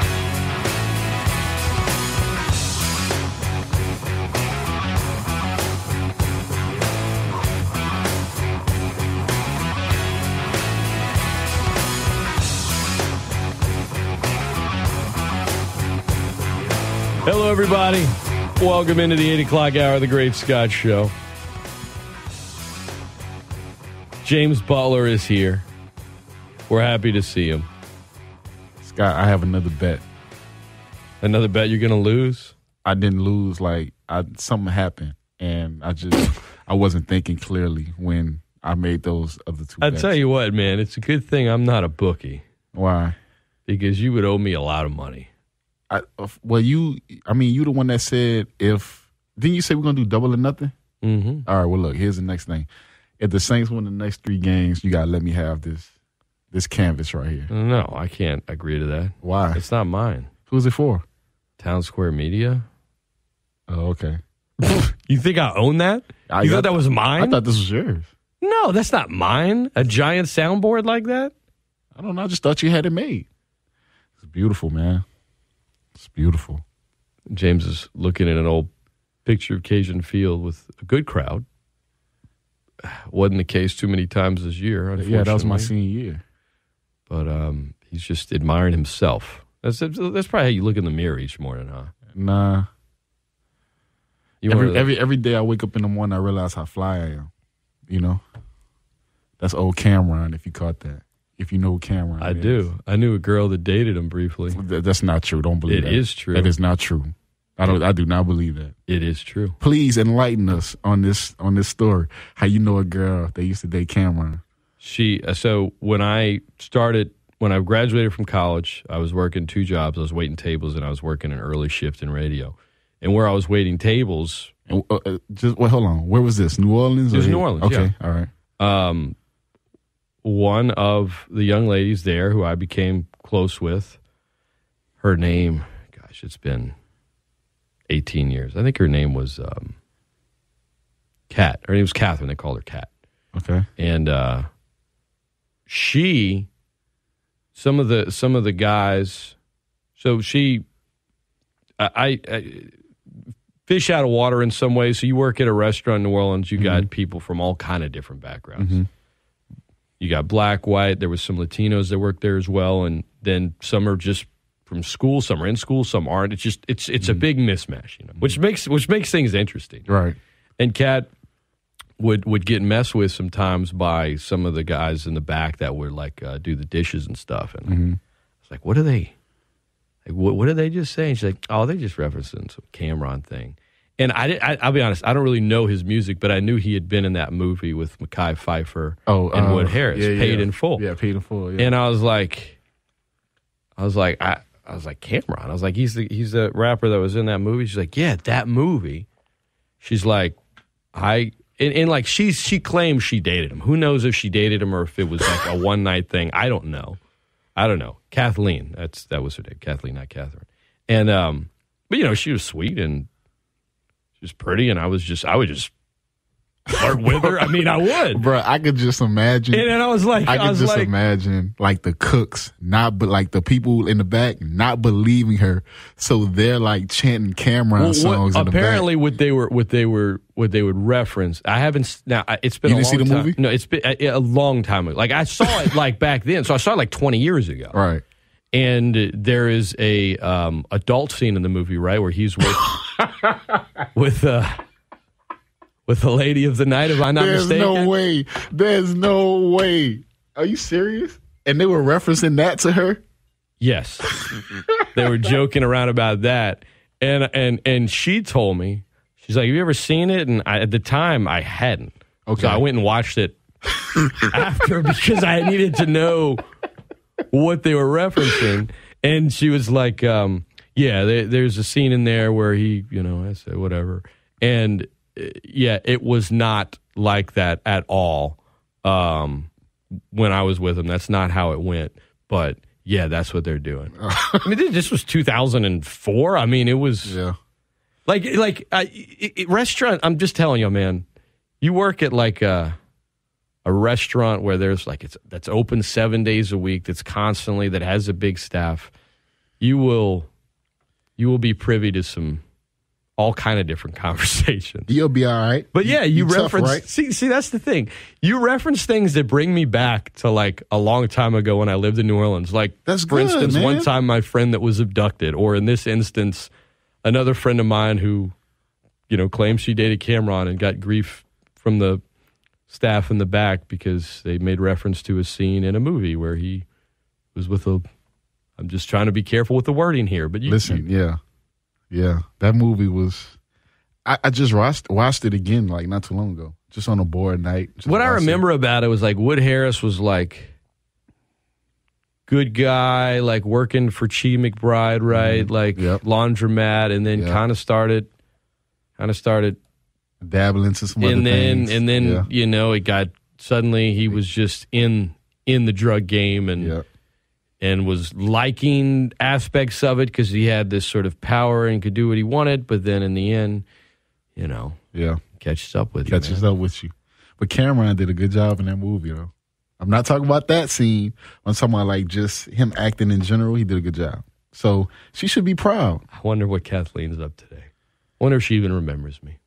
Hello, everybody. Welcome into the eight o'clock hour of The Great Scott Show. James Butler is here. We're happy to see him. Scott, I have another bet. Another bet you're going to lose? I didn't lose. Like, I, something happened, and I just I wasn't thinking clearly when I made those other two I bets. tell you what, man, it's a good thing I'm not a bookie. Why? Because you would owe me a lot of money. I, well, you, I mean, you the one that said if, didn't you say we're going to do double or nothing? Mm-hmm. All right, well, look, here's the next thing. If the Saints win the next three games, you got to let me have this this canvas right here. No, I can't agree to that. Why? It's not mine. Who's it for? Town Square Media. Oh, okay. You think I own that? I, you I, thought that was mine? I thought this was yours. No, that's not mine. A giant soundboard like that? I don't know. I just thought you had it made. It's beautiful, man. It's beautiful. James is looking at an old picture of Cajun Field with a good crowd. Wasn't the case too many times this year, unfortunately. Yeah, that was my senior year. But um, he's just admiring himself. That's that's probably how you look in the mirror each morning, huh? Nah. You every, wanna, every every day I wake up in the morning, I realize how fly I am. You know? That's old Cameron, if you caught that. If you know who Cameron I is. do. I knew a girl that dated him briefly. That's not true. Don't believe it that. It is true. That is not true. I don't. I do not believe that. It is true. Please enlighten us on this on this story. How you know a girl that used to date Cameron? She. So when I started, when I graduated from college, I was working two jobs. I was waiting tables and I was working an early shift in radio. And where I was waiting tables, and, uh, uh, just wait, hold on. Where was this? New Orleans? It was New Orleans. Okay, yeah. all right. Um, one of the young ladies there, who I became close with, her name, gosh, it's been eighteen years. I think her name was um, Kat. Her name was Catherine. They called her Kat. Okay. And uh, she, some of the some of the guys, so she, I, I, I fish out of water in some ways. So you work at a restaurant in New Orleans, you got mm-hmm. people from all kind of different backgrounds. Mm-hmm. You got black, white. There was some Latinos that worked there as well, and then some are just from school, some are in school, some aren't. It's just it's it's mm-hmm. a big mismatch, you know, which makes which makes things interesting, right? And Kat would would get messed with sometimes by some of the guys in the back that would like uh, do the dishes and stuff, and mm-hmm. it's like, what are they? Like, what what did they just say? And she's like, oh, they just referencing some Cameron thing. And I, I, I'll be honest, I don't really know his music, but I knew he had been in that movie with Mekhi Phifer oh, and uh, Wood Harris, yeah, Paid yeah. in Full. Yeah, Paid in Full. Yeah. And I was like, I was like, I, I was like, Cameron. I was like, he's the he's the rapper that was in that movie. She's like, yeah, that movie. She's like, I and, and like she she claims she dated him. Who knows if she dated him or if it was like a one night thing? I don't know. I don't know. Kathleen, that's that was her name. Kathleen, not Catherine. And um, but you know, she was sweet and. She was pretty, and I was just, I would just flirt with her. I mean, I would. Bro, I could just imagine. And then I was like, I could I was just like, imagine, like, the cooks, not, but like, the people in the back not believing her. So they're, like, chanting Cameron well, songs what, in the back. Apparently, what they were, what they were, what they would reference, I haven't, now, it's been you a didn't long see the time. movie? No, it's been a, a long time ago. Like, I saw it, like, back then. So I saw it, like, twenty years ago. Right. And there is a um, adult scene in the movie, right, where he's with, with, uh, with the lady of the night, if I'm not There's mistaken. There's no way. There's no way. Are you serious? And they were referencing that to her? Yes. They were joking around about that. And and and she told me, she's like, have you ever seen it? And I, at the time, I hadn't. Okay. So I went and watched it after because I needed to know what they were referencing. And she was like, um, yeah, there, there's a scene in there where he, you know, I said, whatever. And yeah, it was not like that at all um, when I was with him. That's not how it went. But, yeah, that's what they're doing. I mean, this was two thousand four. I mean, it was yeah. like, like uh, it, it, restaurant. I'm just telling you, man, you work at like a, a restaurant where there's like, it's that's open seven days a week, that's constantly, that has a big staff. You will, you will be privy to some all kind of different conversations. You'll be all right. But yeah, you, you reference. Tough, right? See, see, that's the thing. You reference things that bring me back to like a long time ago when I lived in New Orleans. Like, that's for good, instance, man. one time my friend that was abducted, or in this instance, another friend of mine who, you know, claims she dated Cameron and got grief from the staff in the back because they made reference to a scene in a movie where he was with a. I'm just trying to be careful with the wording here, but you listen, you, yeah. Yeah, that movie was. I, I just watched watched it again, like not too long ago, just on a bored night. What I remember it. about it was like Wood Harris was like good guy, like working for Chi McBride, right? Mm-hmm. Like yep. laundromat, and then yep. kind of started, kind of started dabbling into some and other then, things. And then yeah. you know it got suddenly he was just in in the drug game and. Yep. And was liking aspects of it because he had this sort of power and could do what he wanted. But then in the end, you know, yeah, catches up with catches you. Catches up with you. But Cameron did a good job in that movie, though. I'm not talking about that scene. I'm talking about like just him acting in general. He did a good job. So she should be proud. I wonder what Kathleen's up today. I wonder if she even remembers me.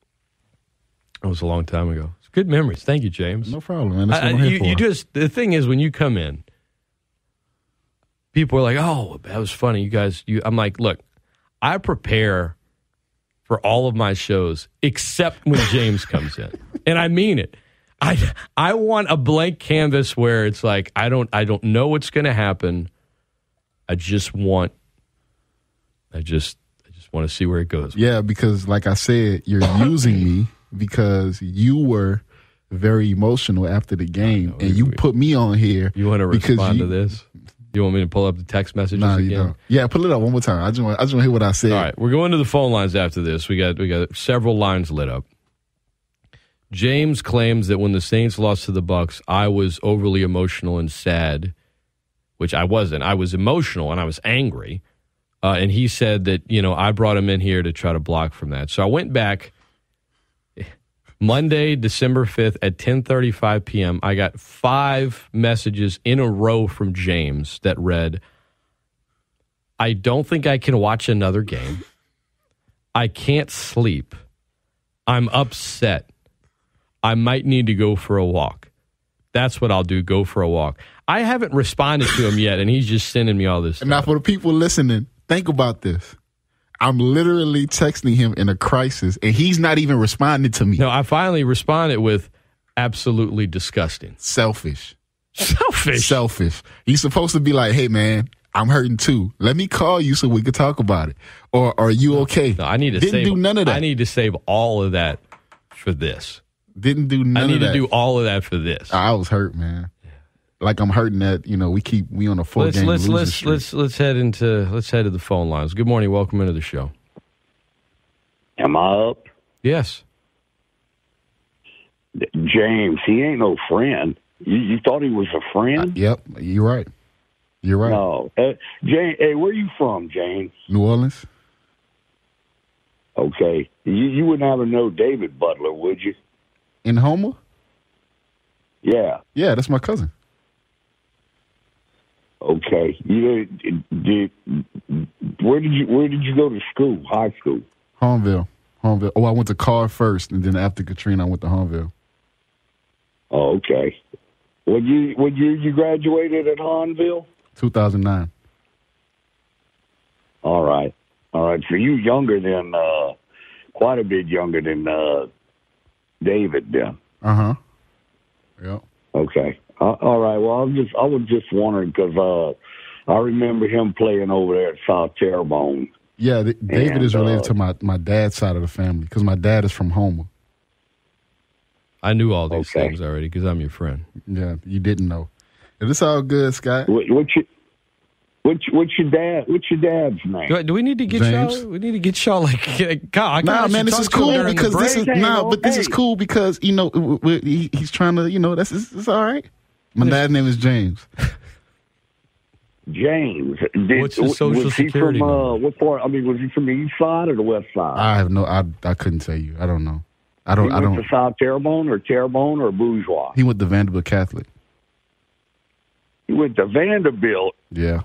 It was a long time ago. It's good memories. Thank you, James. No problem, man. That's what I, I'm here you, for. you just the thing is when you come in. People are like, "Oh, that was funny, you guys." You, I'm like, "Look, I prepare for all of my shows except when James comes in, and I mean it. I I want a blank canvas where it's like I don't I don't know what's going to happen. I just want, I just I just want to see where it goes." Yeah, because like I said, you're using me because you were very emotional after the game, know, and you we, put me on here. You want to respond you, to this? You want me to pull up the text messages nah, again? You don't. Yeah, pull it up one more time. I just want I just want to hear what I said. All right, we're going to the phone lines after this. We got we got several lines lit up. James claims that when the Saints lost to the Bucs, I was overly emotional and sad, which I wasn't. I was emotional and I was angry. Uh, and he said that, you know, I brought him in here to try to block from that. So I went back Monday, December fifth at ten thirty-five p.m. I got five messages in a row from James that read, I don't think I can watch another game. I can't sleep. I'm upset. I might need to go for a walk. That's what I'll do, go for a walk. I haven't responded to him yet, and he's just sending me all this stuff. And now for the people listening, think about this. I'm literally texting him in a crisis, and he's not even responding to me. No, I finally responded with absolutely disgusting. Selfish. Selfish? Selfish. You're supposed to be like, hey, man, I'm hurting too. Let me call you so we can talk about it. Or are you okay? No, I need to Didn't save, do none of that. I need to save all of that for this. Didn't do none of that. I need to do all of that for this. I was hurt, man. Like I'm hurting that, you know, we keep we on a four let's, game let's, losing let's, streak. let's let's head into let's head to the phone lines. Good morning, welcome into the show. Am I up? Yes. James, he ain't no friend. You, you thought he was a friend? Uh, yep, you're right. You're right. No. Uh, James, hey, where you from, James? New Orleans. Okay. You, you would never know David Butler, would you? In Homer? Yeah. Yeah, that's my cousin. Okay. You did, did where did you where did you go to school? High school? Homeville. Homeville. Oh, I went to Carr first, and then after Katrina, I went to Homeville. Oh, okay. When you when you you graduated at Honville? two thousand nine. All right. All right. So you younger than uh, quite a bit younger than uh, David then. Uh huh. Yep. Okay. Uh, all right. Well, I was just I was just wondering because uh, I remember him playing over there at South Terrebonne. Yeah, th- David and, is related uh, to my, my dad's side of the family because my dad is from Homer. I knew all these Okay. things already because I'm your friend. Yeah, you didn't know. If it's all good, Scott. What, what's your what's, what's your dad? What's your dad's name? Do, do we need to get James. y'all? We need to get y'all like. God, I Nah, can't man, this is cool because this is nah, but this is Hey. cool because you know w- w- he, he's trying to you know that's it's, it's all right. My dad's name is James. James. Did, What's his social was he security from, uh, number? what part? I mean, was he from the east side or the west side? I have no, I I couldn't tell you. I don't know. I he don't. I went don't. to South Terrebonne or Terrebonne or Bourgeois? He went to Vanderbilt Catholic. He went to Vanderbilt. Yeah.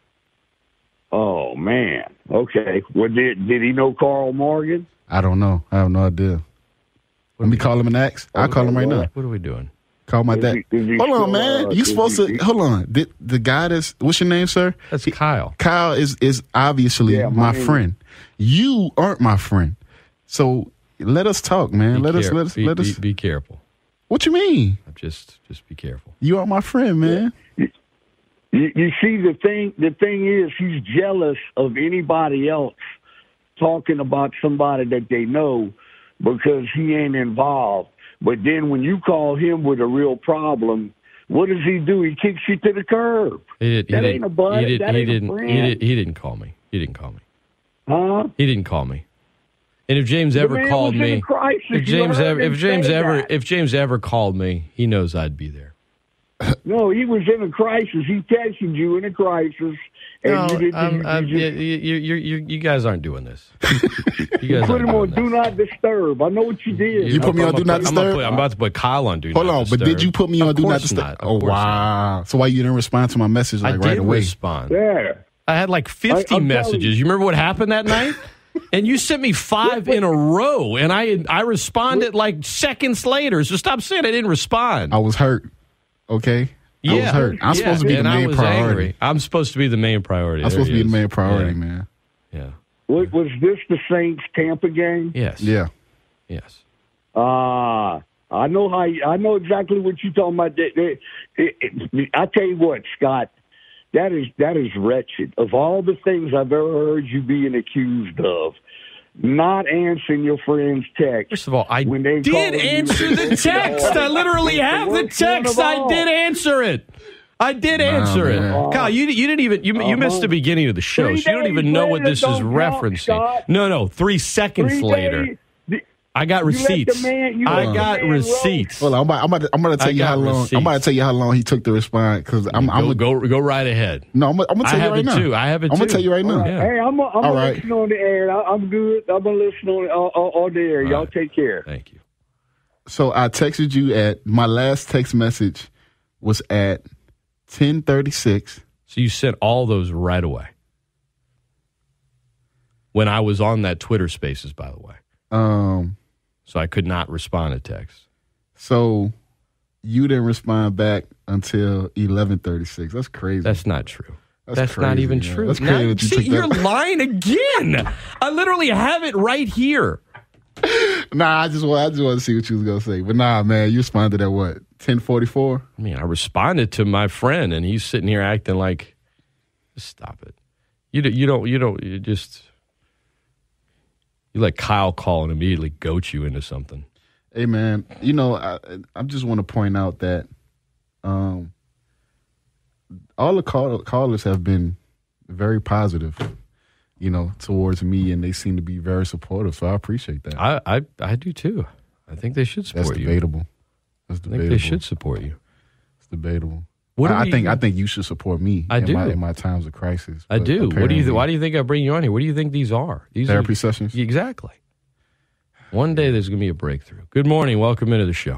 Oh man. Okay. Well, did did he know Carl Morgan? I don't know. I have no idea. Let me call him and ask. I'll call him right now. What are we doing? Call my Is dad. he- is he Hold on, still, man. uh, You is supposed he- to hold on. The, the guy that's what's your name, sir? That's Kyle. Kyle is is obviously Yeah, my my name- friend. You aren't my friend. So let us talk, man. Be let us care- let us be, let us. be, be careful. What you mean? Just just be careful. You are my friend, man. You, you see, the thing the thing is, he's jealous of anybody else talking about somebody that they know because he ain't involved. But then when you call him with a real problem, what does he do? He kicks you to the curb. He, did, he That didn't. ain't a bud. He, did, That he ain't a didn't. friend. He, did, he didn't call me. He didn't call me. Huh? He didn't call me. And if James The ever man called was in me, a crisis. if You James heard ever, him if James say ever, that. if James ever called me, he knows I'd be there. No, he was in a crisis. He texted you in a crisis, and No, you didn't. I'm, you, I'm, you, yeah, just, you, you, you, you guys aren't doing this. You guys put aren't him on doing Do this. Not Disturb. I know what you did. You put I'm- me on I'm Do Not gonna put- I'm gonna Disturb? put- I'm about to put Kyle on Do Hold Not on, Disturb. but did you put me on Of Do Not course Disturb? not. Of Oh course not. wow! So why you didn't respond to my message like I right did away? respond. Yeah. I had like fifty I- I'm telling messages. you. You remember what happened that night? And you sent me five in a row, and I I responded like seconds later. So stop saying I didn't respond. I was hurt. Okay. I yeah, was hurt. I'm yeah, supposed to be the and I main was priority. angry. I'm supposed to be the main priority. I'm There supposed to he be the is. main priority, Yeah. man. Yeah. Was, was this the Saints Tampa game? Yes. Yeah. Yes. Ah, I know how. You, I know exactly what you're talking about. That- that- it- it- I tell you what, Scott, that is that is wretched. Of all the things I've ever heard you being accused of, not answering your friend's text. First of all, I when they did call you- answer the text. I literally have the worst one of text. I all. did answer it. I did Nah, answer it. man. Kyle, you you didn't even you, you missed Uh-huh. the beginning of the show, Three so you don't days even know what later this is don't count, referencing. Scott. No, no, three seconds Three later. days- the- I got You let receipts. the man- you I let the got man receipts. Hold on, I'm about, I'm about, to, I'm about to tell I you how got long. receipts. I'm about to tell you how long he took to respond because I'm. go, I'm gonna, go go right ahead. No, I'm, I'm gonna tell I you have right it now. too. I have it I'm too. gonna tell you right now. Yeah. Hey, I'm. A, I'm All gonna right. listen on the air. I, I'm good. I'm gonna listen on all, all, all day. Y'all right. take care. Thank you. So I texted you at my last text message was at ten thirty-six. So you sent all those right away. When I was on that Twitter Spaces, by the way. Um. So I could not respond to text. So you didn't respond back until eleven thirty-six. That's crazy. That's not true. That's, That's crazy, not even man. true. That's Now, crazy that you see, took you're that. lying again. I literally have it right here. Nah, I just want I just want to see what you was gonna say. But nah, man, you responded at what? ten forty-four? I mean, I responded to my friend, and he's sitting here acting like, just stop it. You don't, you don't, you don't, you just, you let Kyle call and immediately goat you into something. Hey, man, you know, I I just want to point out that um, all the call, callers have been very positive, you know, towards me, and they seem to be very supportive. So I appreciate that. I, I, I do too. I think they should support That's you. debatable. That's I debatable. think they should support you. It's debatable. What do I, I we- think I think you should support me. I in do. my, in my times of crisis. I But do. What do you? apparently- Why do you think I bring you on here? What do you think these are? These Therapy are, sessions? Exactly. One day there's going to be a breakthrough. Good morning. Welcome into the show.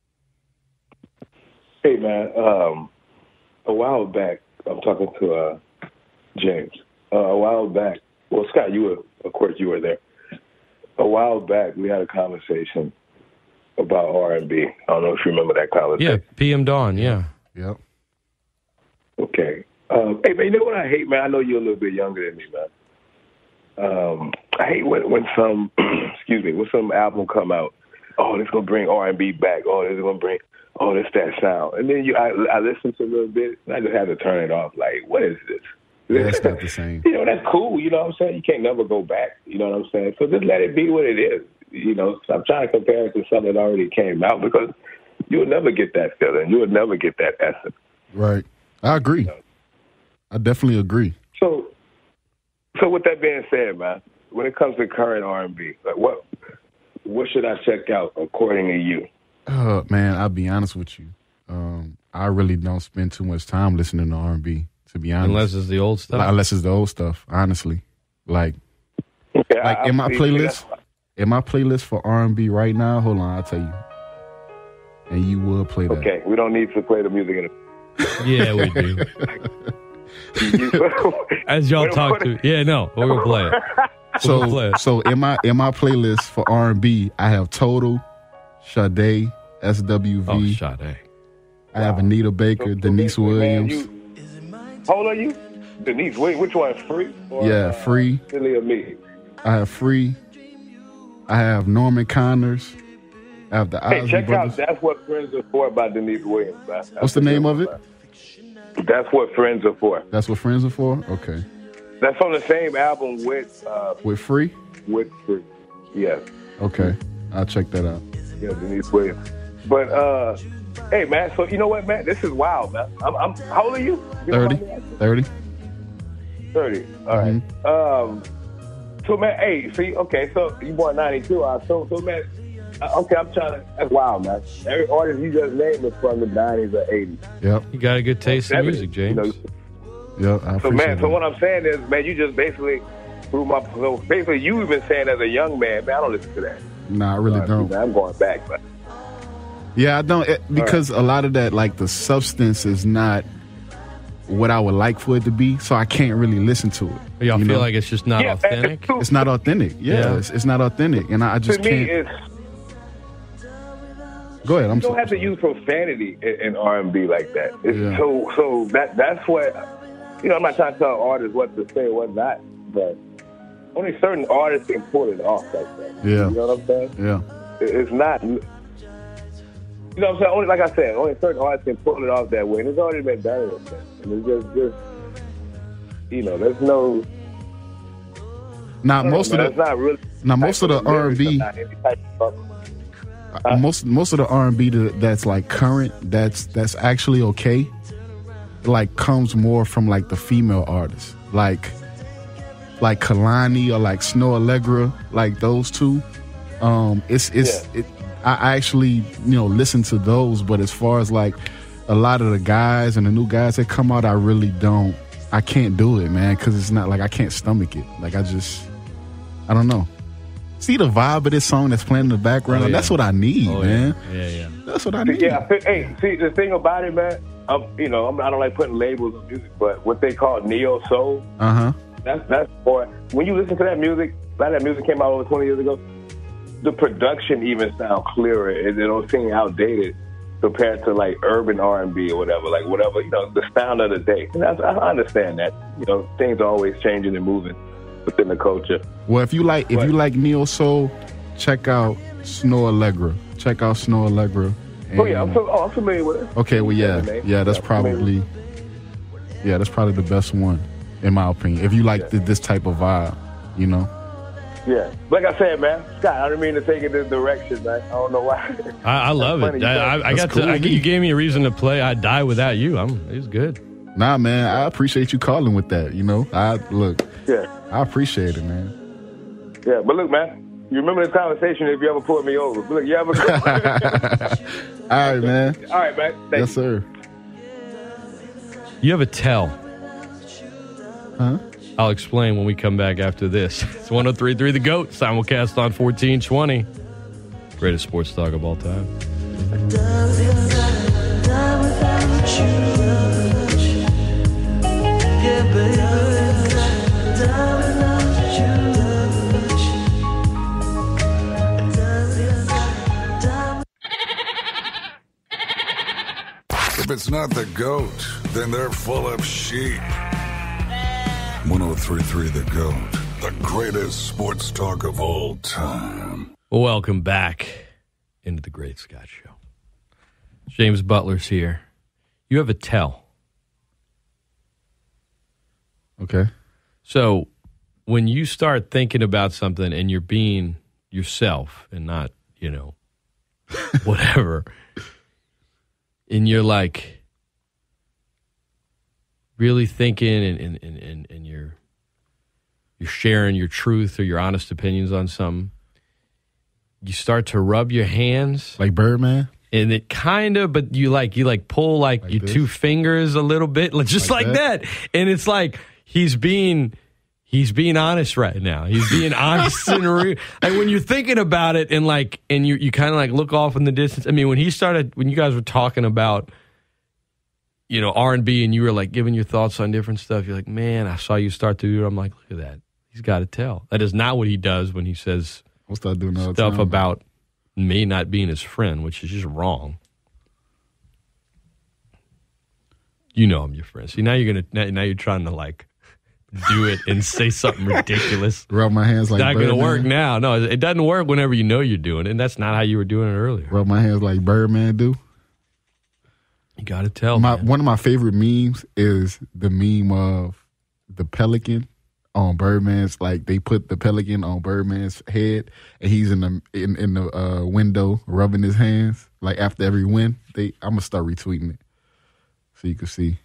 Hey, man. Um, a while back, I'm talking to uh, James. Uh, a while back, well, Scott, you were, of course, you were there. A while back, we had a conversation about R and B. I don't know if you remember that conversation. Yeah, P M Dawn. Yeah. Yep. Okay. Um, hey, man, you know what I hate, man? I know you're a little bit younger than me, man. Um, I hate when, when some, excuse me, when some album come out, oh, this going to bring R and B back. Oh, this is going to bring, oh, this that sound. And then you, I, I listen to a little bit, and I just have to turn it off. Like, what is this? Yeah, it's not the same. You know, that's cool. You know what I'm saying? You can't never go back. You know what I'm saying? So just let it be what it is. You know, stop trying to compare it to something that already came out because you would never get that feeling. You would never get that essence. Right. I agree. You know? I definitely agree. So, so with that being said, man, when it comes to current R and B, like what, what should I check out according to you? Uh, man, I'll be honest with you. Um, I really don't spend too much time listening to R and B, to be honest. Unless it's the old stuff. Like, unless it's the old stuff, honestly. Like, Yeah, like I- in my I- playlist, in my playlist for R and B right now. Hold on, I'll tell you. And you will play that. Okay, we don't need to play the music in it. Yeah, we do. As y'all talk to, yeah, no, we're gonna play it. So, We'll play it. so in my in my playlist for R and B, I have Total, Sade, S W V. Oh, Sade. I have Anita Baker, Denise Williams. Man, you, how old are you? Denise, wait, which one? Free? Or, Yeah, uh, Free. Silly or me? I have Free. I have Norman Connors. I have the Hey, Isley check Brothers. out That's What Friends Are For by Denise Williams. Man. That's What's the name of it? That's What Friends Are For. That's what friends are for? Okay. That's on the same album with uh, With Free? with Free. Yes. Okay. I'll check that out. Yeah, Denise Williams. But uh, hey, man. So you know what, man? This is wild, man. I'm. I'm how old are you? You don't thirty. mind me asking? thirty. Thirty. All right. Mm-hmm. Um. So man, hey, see, okay, so you born ninety-two. Uh, so so man, uh, okay, I'm trying to. That's wild, man. Every artist you just named is from the nineties or eighties. Yep. You got a good taste in music, James. You know, Yep. I so appreciate man, so that. what I'm saying is, man, you just basically threw my. So basically, you even saying as a young man, man, I don't listen to that. Nah, I really Uh, don't. man, I'm going back, man. Yeah, I don't it, because a lot of that, like the substance, is not what I would like for it to be, so I can't really listen to it. Y'all you feel know? like it's just not Yeah, authentic? man, It's not authentic. Yeah, Yeah. It's, it's not authentic, and I, I just to me, can't. it's Go ahead. I'm you don't sorry. have to use profanity in, in R and B like that. It's Yeah. so so that that's what you know. I'm not trying to tell artists what to say or what not, but only certain artists can pull it off like that. Yeah. You know what I'm saying? Yeah. It- It's not. You know what I'm saying? Only like I said, only certain artists can pull it off that way, and it's already been done in a sense. And it's just, just you know, there's no. Now I don't know, most man, of it's the not really. now most of the R and B, not any type of- uh, most most of the R and B that, that's like current, that's that's actually okay. Like comes more from like the female artists, like like Kalani or like Snow Allegra, like those two. Um, it's it's Yeah. it, I I actually you know listen to those, but as far as like a lot of the guys and the new guys that come out, I really don't. I can't do it, man, because it's not like I can't stomach it. Like I just, I don't know. See the vibe of this song that's playing in the background? Oh, yeah. That's what I need, Oh, man. Yeah, yeah. yeah. That's what I need. Yeah, hey, see the thing about it, man. I'm, you know, I'm, I don't like putting labels on music, but what they call neo soul, Uh huh. that's that's for when you listen to that music. Like that music came out over twenty years ago. The production even sound clearer. It, it don't seem outdated compared to like urban R and B or whatever. Like whatever, you know, the sound of the day. And that's, I understand that. You know, things are always changing and moving within the culture. Well, if you like if But- you like neo soul, check out Snow Allegra. Check out Snow Allegra. Oh yeah, I'm, And- so, oh, I'm familiar with it. Okay, well, yeah, the name. yeah, that's Yeah, I'm familiar. probably, yeah, that's probably the best one, in my opinion. If you like Yeah. the, this type of vibe, you know. Yeah, like I said, man, Scott, I didn't mean to take it this direction, man. I don't know why. I, I love That's it. funny, I, I, I That's got cool to. I, with me. you gave me a reason to play. I'd die without you. I'm. It's good. Nah, man, I appreciate you calling with that. You know, I look, Yeah, I appreciate it, man. yeah, but look, man, you remember this conversation if you ever pulled me over. But look, you have a good All right, man. All right, man. Thank Yes, sir. You have a tell. Huh? I'll explain when we come back after this. It's one oh three point three The GOAT, simulcast on fourteen twenty. Greatest sports talk of all time. If it's not the GOAT, then they're full of sheep. one oh three point three The GOAT, the greatest sports talk of all time. Welcome back into the Great Scott Show. James Butler's here. You have a tell. Okay. So when you start thinking about something and you're being yourself and not, you know, whatever, and you're like really thinking and, and, and, and, and you're you're sharing your truth or your honest opinions on something, you start to rub your hands Like Birdman? and it kind of, but you like you like pull like, Like your this? two fingers a little bit, like, just like, Like that. that? and it's like he's being he's being honest right now. He's being honest and real. Like when you're thinking about it and like and you you kind of like look off in the distance. I mean, when he started, when you guys were talking about, you know, R and B and you were like giving your thoughts on different stuff, you're like, man, I saw you start to do it. I'm like, look at that. He's got to tell. That is not what he does when he says We'll start doing all the stuff time. about me not being his friend, which is just wrong. You know I'm your friend. See, now you're gonna now, now you're trying to like do it and say something ridiculous. Rub my hands like It's not Birdman. gonna work now. No, it doesn't work whenever you know you're doing it, and that's not how you were doing it earlier. Rub my hands like Birdman do. You got to tell My man. one of my favorite memes is the meme of the pelican on Birdman's. Like they put the pelican on Birdman's head, and he's in the in, in the uh, window rubbing his hands. Like after every win, they I'm gonna start retweeting it so you can see.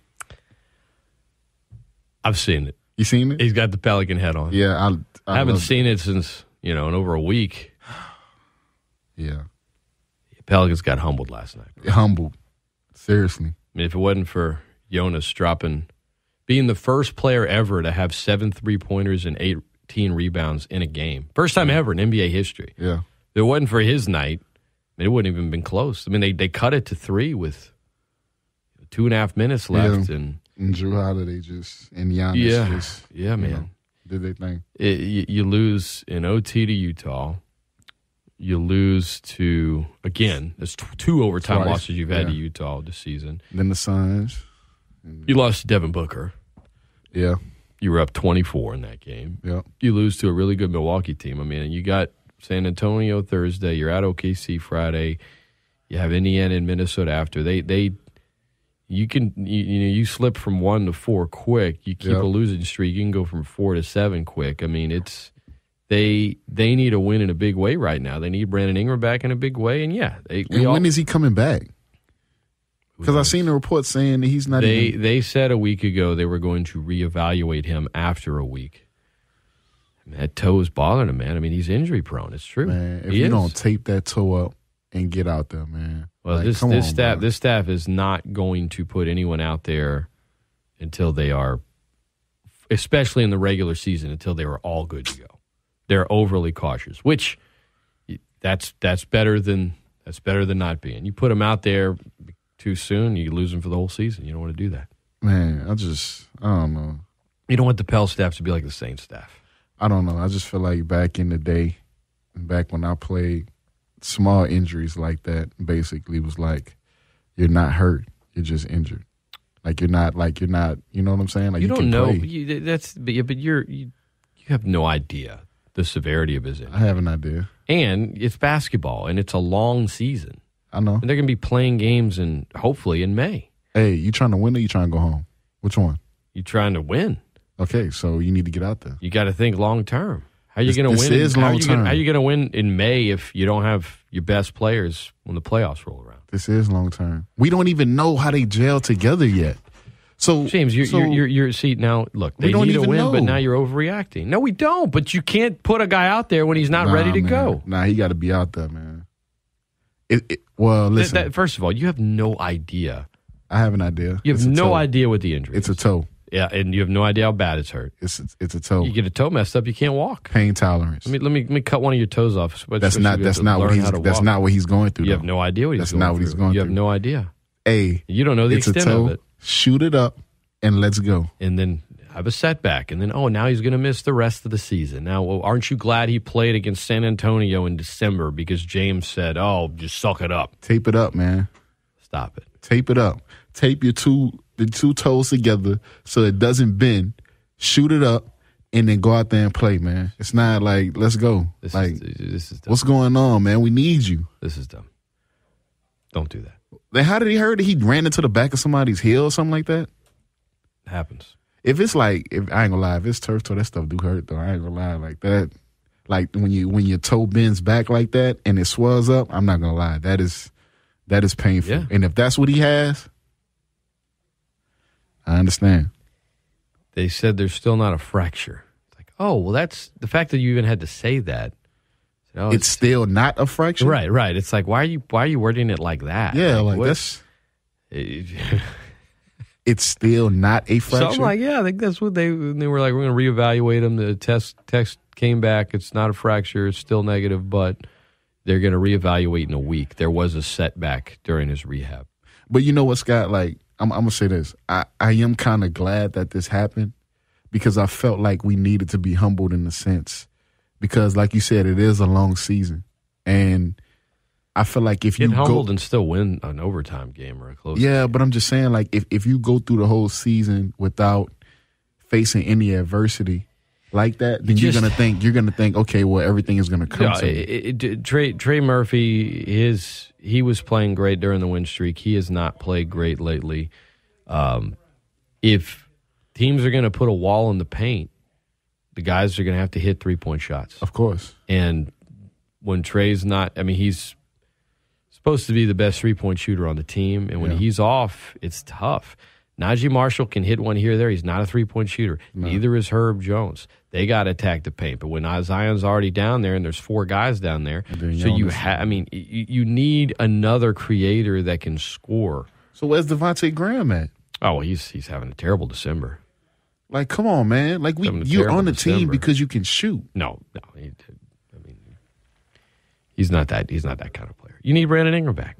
I've seen it. You seen it? He's got the pelican head on. Yeah, I, I, I haven't love seen it since, you know, in over a week. it. Yeah, Pelicans got humbled last night. humbled. Seriously, I mean, if it wasn't for Jonas dropping, being the first player ever to have seven three-pointers and eighteen rebounds in a game. First time ever in N B A history. yeah. If it wasn't for his night, I mean, it wouldn't even been close. I mean, they, they cut it to three with two and a half minutes left. Yeah. And And Drew Holiday just and Giannis yeah, just yeah, you man. know, did their thing. It, you, you lose in O T to Utah. You lose to, again, there's t- two overtime Twice, losses you've had yeah. to Utah this season. Then the Suns. You lost to Devin Booker. Yeah, You were up twenty-four in that game. yeah. You lose to a really good Milwaukee team. I mean, you got San Antonio Thursday. You're at O K C Friday. You have Indiana and Minnesota after. They, they, you can, you, you know, you slip from one to four quick. You keep Yep. a losing streak. You can go from four to seven quick. I mean, it's they they need a win in a big way right now. They need Brandon Ingram back in a big way. And yeah, they. we And all, when is he coming back? Because I've seen the report saying that he's not they even. they said a week ago they were going to reevaluate him after a week. I mean, that toe is bothering him, man. I mean, he's injury prone. It's true. Man, if he you is. don't tape that toe up and get out there, man. Well, like, this come this on, staff bro. this staff is not going to put anyone out there until they are, especially in the regular season, until they are all good to go. They're overly cautious, which that's that's better than that's better than not being. You put them out there too soon, you lose them for the whole season. You don't want to do that. Man, I just I don't know. You don't want the Pell staff to be like the Saints staff. I don't know. I just feel like back in the day, back when I played, small injuries like that basically was like, you're not hurt, you're just injured. Like you're not, like you're not. You know what I'm saying? Like you, you don't can know. play. You, that's but, yeah, but you're you, you have no idea the severity of his injury. I have an idea. And it's basketball, and it's a long season. I know. And they're going to be playing games in hopefully in May. Hey, you trying to win or you trying to go home? Which one? You trying to win. Okay, so you need to get out there. You got to think long term. How are you This- going to this win? is how are long you gonna- term. How are you going to win in May if you don't have your best players when the playoffs roll around? This is long term. We don't even know how they gel together yet. So James, you're, so, you're, you're, you're see now. Look, We they don't need a even win, know. but now you're overreacting. No, we don't. But you can't put a guy out there when he's not Nah, ready to man. go. Nah, he got to be out there, man. It, it, well, Th- listen. that- first of all, you have no idea. I have an idea. You have It's a no toe. idea what the injury It's is. a toe. Yeah, and you have no idea how bad it's hurt. It's it's a toe. You get a toe messed up, you can't walk. Pain tolerance. Let me let me let me cut one of your toes off. What- That's what not you have that's to not what learn he's how to that's walk. not what he's going through. You have though. no idea what he's That's going not what through. he's going You through. have no idea. Hey, You don't know the it's a extent toe. of it. Shoot it up and let's go. And then have a setback, and then oh, now he's going to miss the rest of the season. Now, well, aren't you glad he played against San Antonio in December because James said, "Oh, just suck it up, Tape it up, man. stop it." Tape it up. Tape your two the two toes together so it doesn't bend. Shoot it up and then go out there and play, man. It's not like let's go. This like is this is dumb. what's going on, man? We need you. This is dumb. Don't do that. Then how did he hurt? He ran into the back of somebody's heel or something like that. It happens. If it's like, if I ain't gonna lie, if it's turf toe, that stuff do hurt though. I ain't gonna lie, like that, like when you when your toe bends back like that and it swells up. I'm not gonna lie, that is that is painful. Yeah. And if that's what he has, I understand. They said there's still not a fracture. It's like, oh, well, that's the fact that you even had to say that. Oh, It's still not a fracture, right, right. It's like, why are you why are you wording it like that? Yeah, like, what- that's. It's still not a So fracture. I'm like, yeah, I think that's what they they were like. We're going to reevaluate him. The test test came back. It's not a fracture. It's still negative, but they're going to reevaluate in a week. There was a setback during his rehab. But you know what, Scott? Like, I'm, I'm gonna say this. I, I am kind of glad that this happened because I felt like we needed to be humbled in a sense. Because, like you said, it is a long season, and I feel like if you Get go, humbled and still win an overtime game or a close. yeah, but I'm just saying, like, if if you go through the whole season without facing any adversity like that, then You you are just- gonna think you're gonna think, okay, well, everything is gonna come Yeah, to me. it, it, Trey Trey Murphy, his he was playing great during the win streak. He has not played great lately. Um, if teams are going to put a wall in the paint, the guys are going to have to hit three point shots. Of course. And when Trey's not, I mean, he's supposed to be the best three point shooter on the team, and when Yeah. he's off, it's tough. Najee Marshall can hit one here or there. He's not a three-point shooter. No. Neither is Herb Jones. They got to attack the paint. But when Zion's already down there and there's four guys down there, then so you Jonas- have, I mean, you, you need another creator that can score. So where's Devontae Graham at? Oh, well, he's he's having a terrible December. Like, come on, man. Like, we Having a you're terrible on the team December. because you can shoot. No, no. He, I mean, he's not that. He's not that kind of player. You need Brandon Ingram back.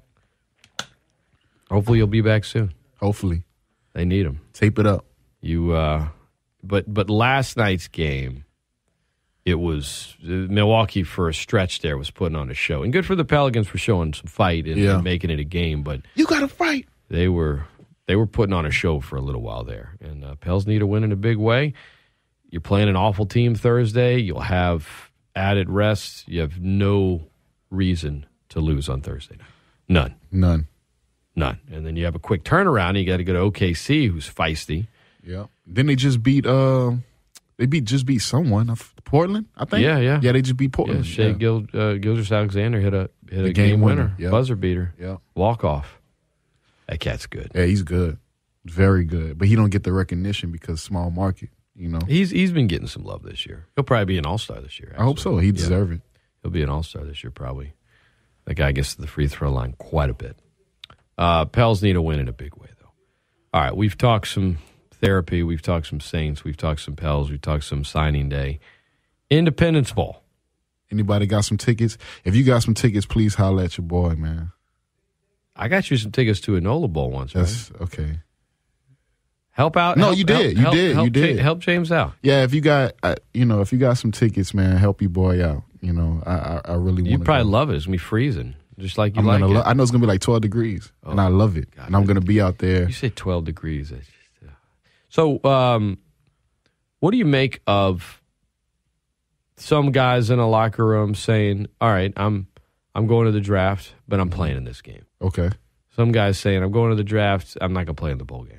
Hopefully, he'll be back soon. Hopefully, they need him. Tape it up. You, uh, but but last night's game, it was uh, Milwaukee for a stretch there was putting on a show, and good for the Pelicans for showing some fight and, Yeah. and making it a game. But You got to fight. they were they were putting on a show for a little while there, and uh, Pels need a win in a big way. You're playing an awful team Thursday. You'll have added rest. You have no reason to lose on Thursday night. None. None. None. And then you have a quick turnaround. And you got to go to O K C, who's feisty. Yeah. Then they just beat. Uh, they beat just beat someone. Uh, Portland, I think. Yeah, yeah. Yeah, they just beat Yeah, Portland. Shea Yeah. Gil, uh, Gilgeous-Alexander hit a hit The a game, game winner, winner, yeah. buzzer beater, Yeah. walk off. That cat's good. Yeah, he's good. Very good. But he don't get the recognition because small market. You know, he's he's been getting some love this year. He'll probably be an all-star this year. Actually. I hope so. He deserves yeah. it. He'll be an all-star this year, probably. That guy gets to the free throw line quite a bit. Uh, Pels need a win in a big way, though. All right, we've talked some therapy. We've talked some Saints. We've talked some Pels. We've talked some signing day. Independence Bowl. Anybody got some tickets? If you got some tickets, please holler at your boy, man. I got you some tickets to a NOLA Bowl once, That's right? okay. Help out. No, help, you did. Help, you help, did. Help, you did. Help James out. Yeah, if you got, uh, you know, if you got some tickets, man, help your boy out. You know, I, I, I really want. You probably go. love it. It's gonna be freezing, just like you I'm like gonna it. lo- I know it's gonna be like twelve degrees, oh, and I love it. God, and I'm gonna be out there. You say twelve degrees. That's just, uh... So, um, what do you make of some guys in a locker room saying, "All right, I'm I'm going to the draft, but I'm playing in this game." Okay. Some guys saying, "I'm going to the draft, I'm not gonna play in the bowl game."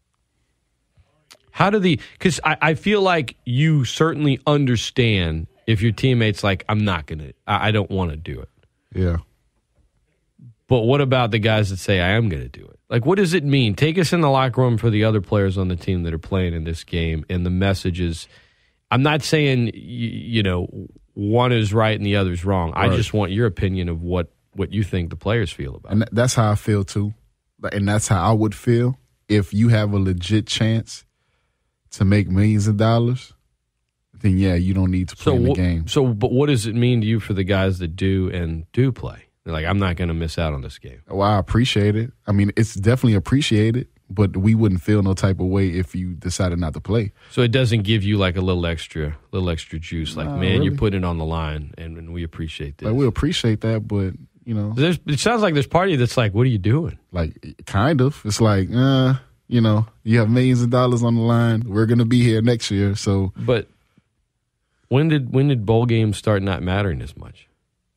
How do the? Because I, I feel like you certainly understand if your teammate's like, I'm not going to, I don't want to do it. Yeah. But what about the guys that say, I am going to do it? Like, what does it mean? Take us in the locker room for the other players on the team that are playing in this game. And the message is, I'm not saying, you, you know, one is right and the other's wrong. Right. I just want your opinion of what, what you think the players feel about and it. And that's how I feel, too. And that's how I would feel if you have a legit chance to make millions of dollars, then yeah, you don't need to play so, in the game. So, but what does it mean to you for the guys that do and do play? They're like, I'm not going to miss out on this game. Well, I appreciate it. I mean, it's definitely appreciated, but we wouldn't feel no type of way if you decided not to play. So it doesn't give you like a little extra, little extra juice. Like, nah, man, really. you put it on the line, and, and we appreciate this. Like, we appreciate that, but you know, there's, it sounds like there's part of you that's like, what are you doing? Like, kind of. It's like, uh. You know, you have millions of dollars on the line. We're going to be here next year. So, but when did when did bowl games start not mattering as much?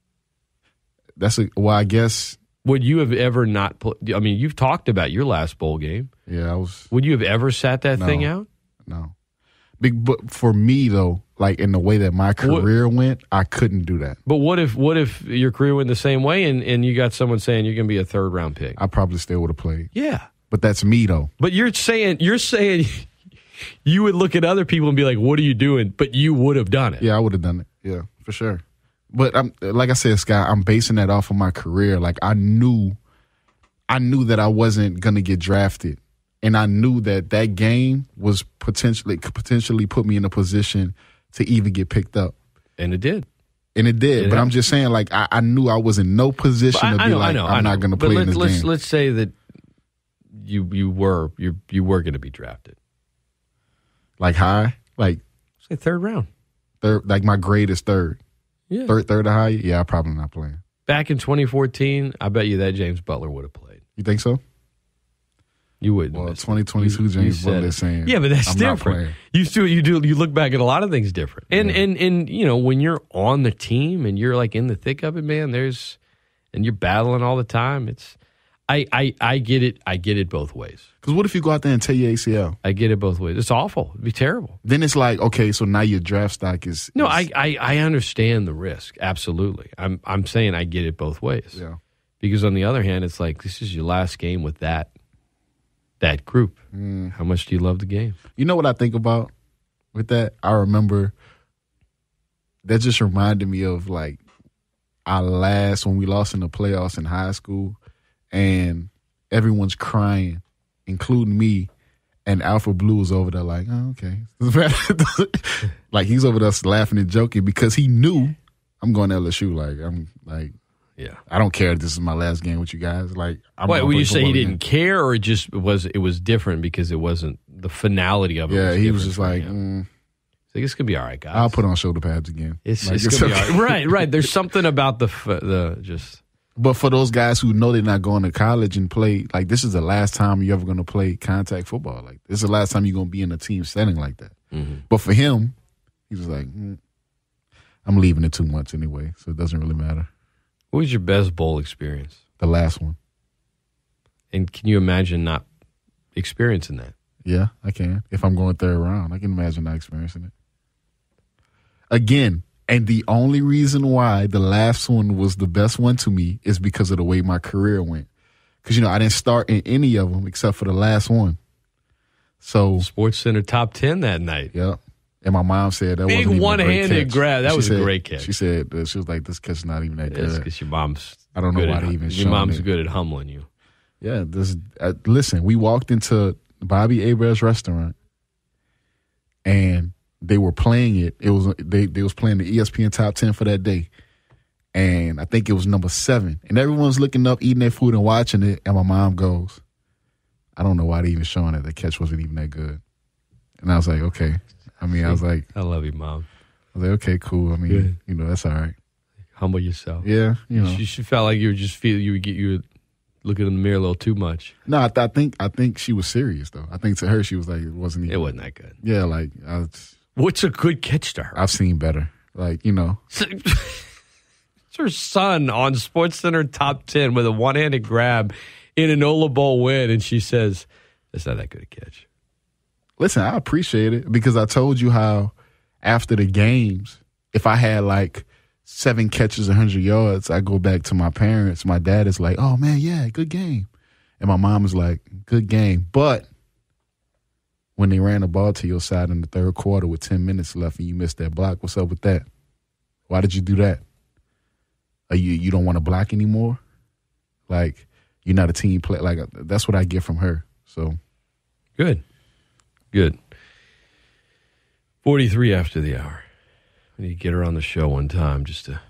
That's a, well, I guess. Would you have ever not? Pl- I mean, you've talked about your last bowl game. Yeah, I was. Would you have ever sat that no, thing out? No. Big, but for me though, like in the way that my career what, went, I couldn't do that. But what if what if your career went the same way, and, and you got someone saying you're going to be a third round pick? I probably still would have played. Yeah. But that's me, though. But you're saying you're saying you would look at other people and be like, "What are you doing?" But you would have done it. Yeah, I would have done it. Yeah, for sure. But I'm like I said, Scott, I'm basing that off of my career. Like I knew, I knew that I wasn't gonna get drafted, and I knew that that game was potentially could potentially put me in a position to even get picked up. And it did. And it did. It but happened. I'm just saying, like I, I knew I was in no position I, to be I know, like, I know, I'm I know. not gonna play let, in this let's, game. Let's say that. You you were you you were going to be drafted, like high, like say third round, third. Like my grade is third, yeah, third third to high. Yeah, I'm probably not playing. Back in twenty fourteen, I bet you that James Butler would have played. You think so? You wouldn't. Well, twenty twenty-two James Butler is saying, yeah, but that's I'm different. You still you do you look back at a lot of things different, and yeah. and and you know when you're on the team and you're like in the thick of it, man. There's and you're battling all the time. It's. I, I, I get it. I get it both ways. Because what if you go out there and tear your A C L? I get it both ways. It's awful. It'd be terrible. Then it's like, okay, so now your draft stock is. No, is... I, I, I understand the risk. Absolutely. I'm I'm saying I get it both ways. Yeah. Because on the other hand, it's like this is your last game with that that group. Mm. How much do you love the game? You know what I think about with that? I remember that just reminded me of like our last when we lost in the playoffs in high school. And everyone's crying, including me. And Alpha Blue is over there like, oh, okay. Like he's over there laughing and joking because he knew I'm going to L S U. Like I'm like, yeah, I don't care if this is my last game with you guys. Like, I'm Wait, would you say he didn't again. care, or it just was it was different because it wasn't the finality of it? Yeah, was he was just like, mm, so it's gonna be all right, guys. I'll put on shoulder pads again. It's, like, it's, it's gonna okay. be all right. Right, right. There's something about the the just. But for those guys who know they're not going to college and play, like this is the last time you're ever going to play contact football. Like this is the last time you're going to be in a team setting like that. Mm-hmm. But for him, he was like, mm, I'm leaving in two months anyway, so it doesn't really matter. What was your best bowl experience? The last one. And can you imagine not experiencing that? Yeah, I can. If I'm going third round, I can imagine not experiencing it. Again, and the only reason why the last one was the best one to me is because of the way my career went. Because, you know, I didn't start in any of them except for the last one. So Sports Center top ten that night. Yep. And my mom said that big wasn't even one-handed a great catch. grab. That She was said, a great catch. She said that she was like, this catch is not even that It's good. because your mom's. I don't know good why at, they even Your showing mom's it. good at humbling you. Yeah, this. Uh, listen, we walked into Bobby Hebert's restaurant, and they were playing it. It was they they was playing the E S P N Top Ten for that day, and I think it was number seven. And everyone's looking up, eating their food, and watching it. And my mom goes, "I don't know why they even showing it. The catch wasn't even that good." And I was like, "Okay." I mean, I was like, I love you, Mom. I was like, "Okay, cool." I mean, Good. you know, that's all right. Humble yourself. Yeah, you know. She, she felt like you were just feel you would get you were looking in the mirror a little too much. No, I, th- I think I think she was serious though. I think to her she was like, it wasn't even. It wasn't that good. Yeah, like I was, What's a good catch to her? I've seen better. Like you know, It's her son on SportsCenter Top ten with a one-handed grab in an Ola Bowl win, and she says, "That's not that good a catch." listen, I appreciate it because I told you how after the games, if I had like seven catches, one hundred yards, I go back to my parents. My dad is like, oh, man, yeah, good game. And my mom is like, good game. But when they ran the ball to your side in the third quarter with ten minutes left and you missed that block, what's up with that? Why did you do that? Are you you don't want to block anymore? Like, you're not a team player. Like, that's what I get from her. So good. Good. forty-three after the hour. We need to get her on the show one time just to.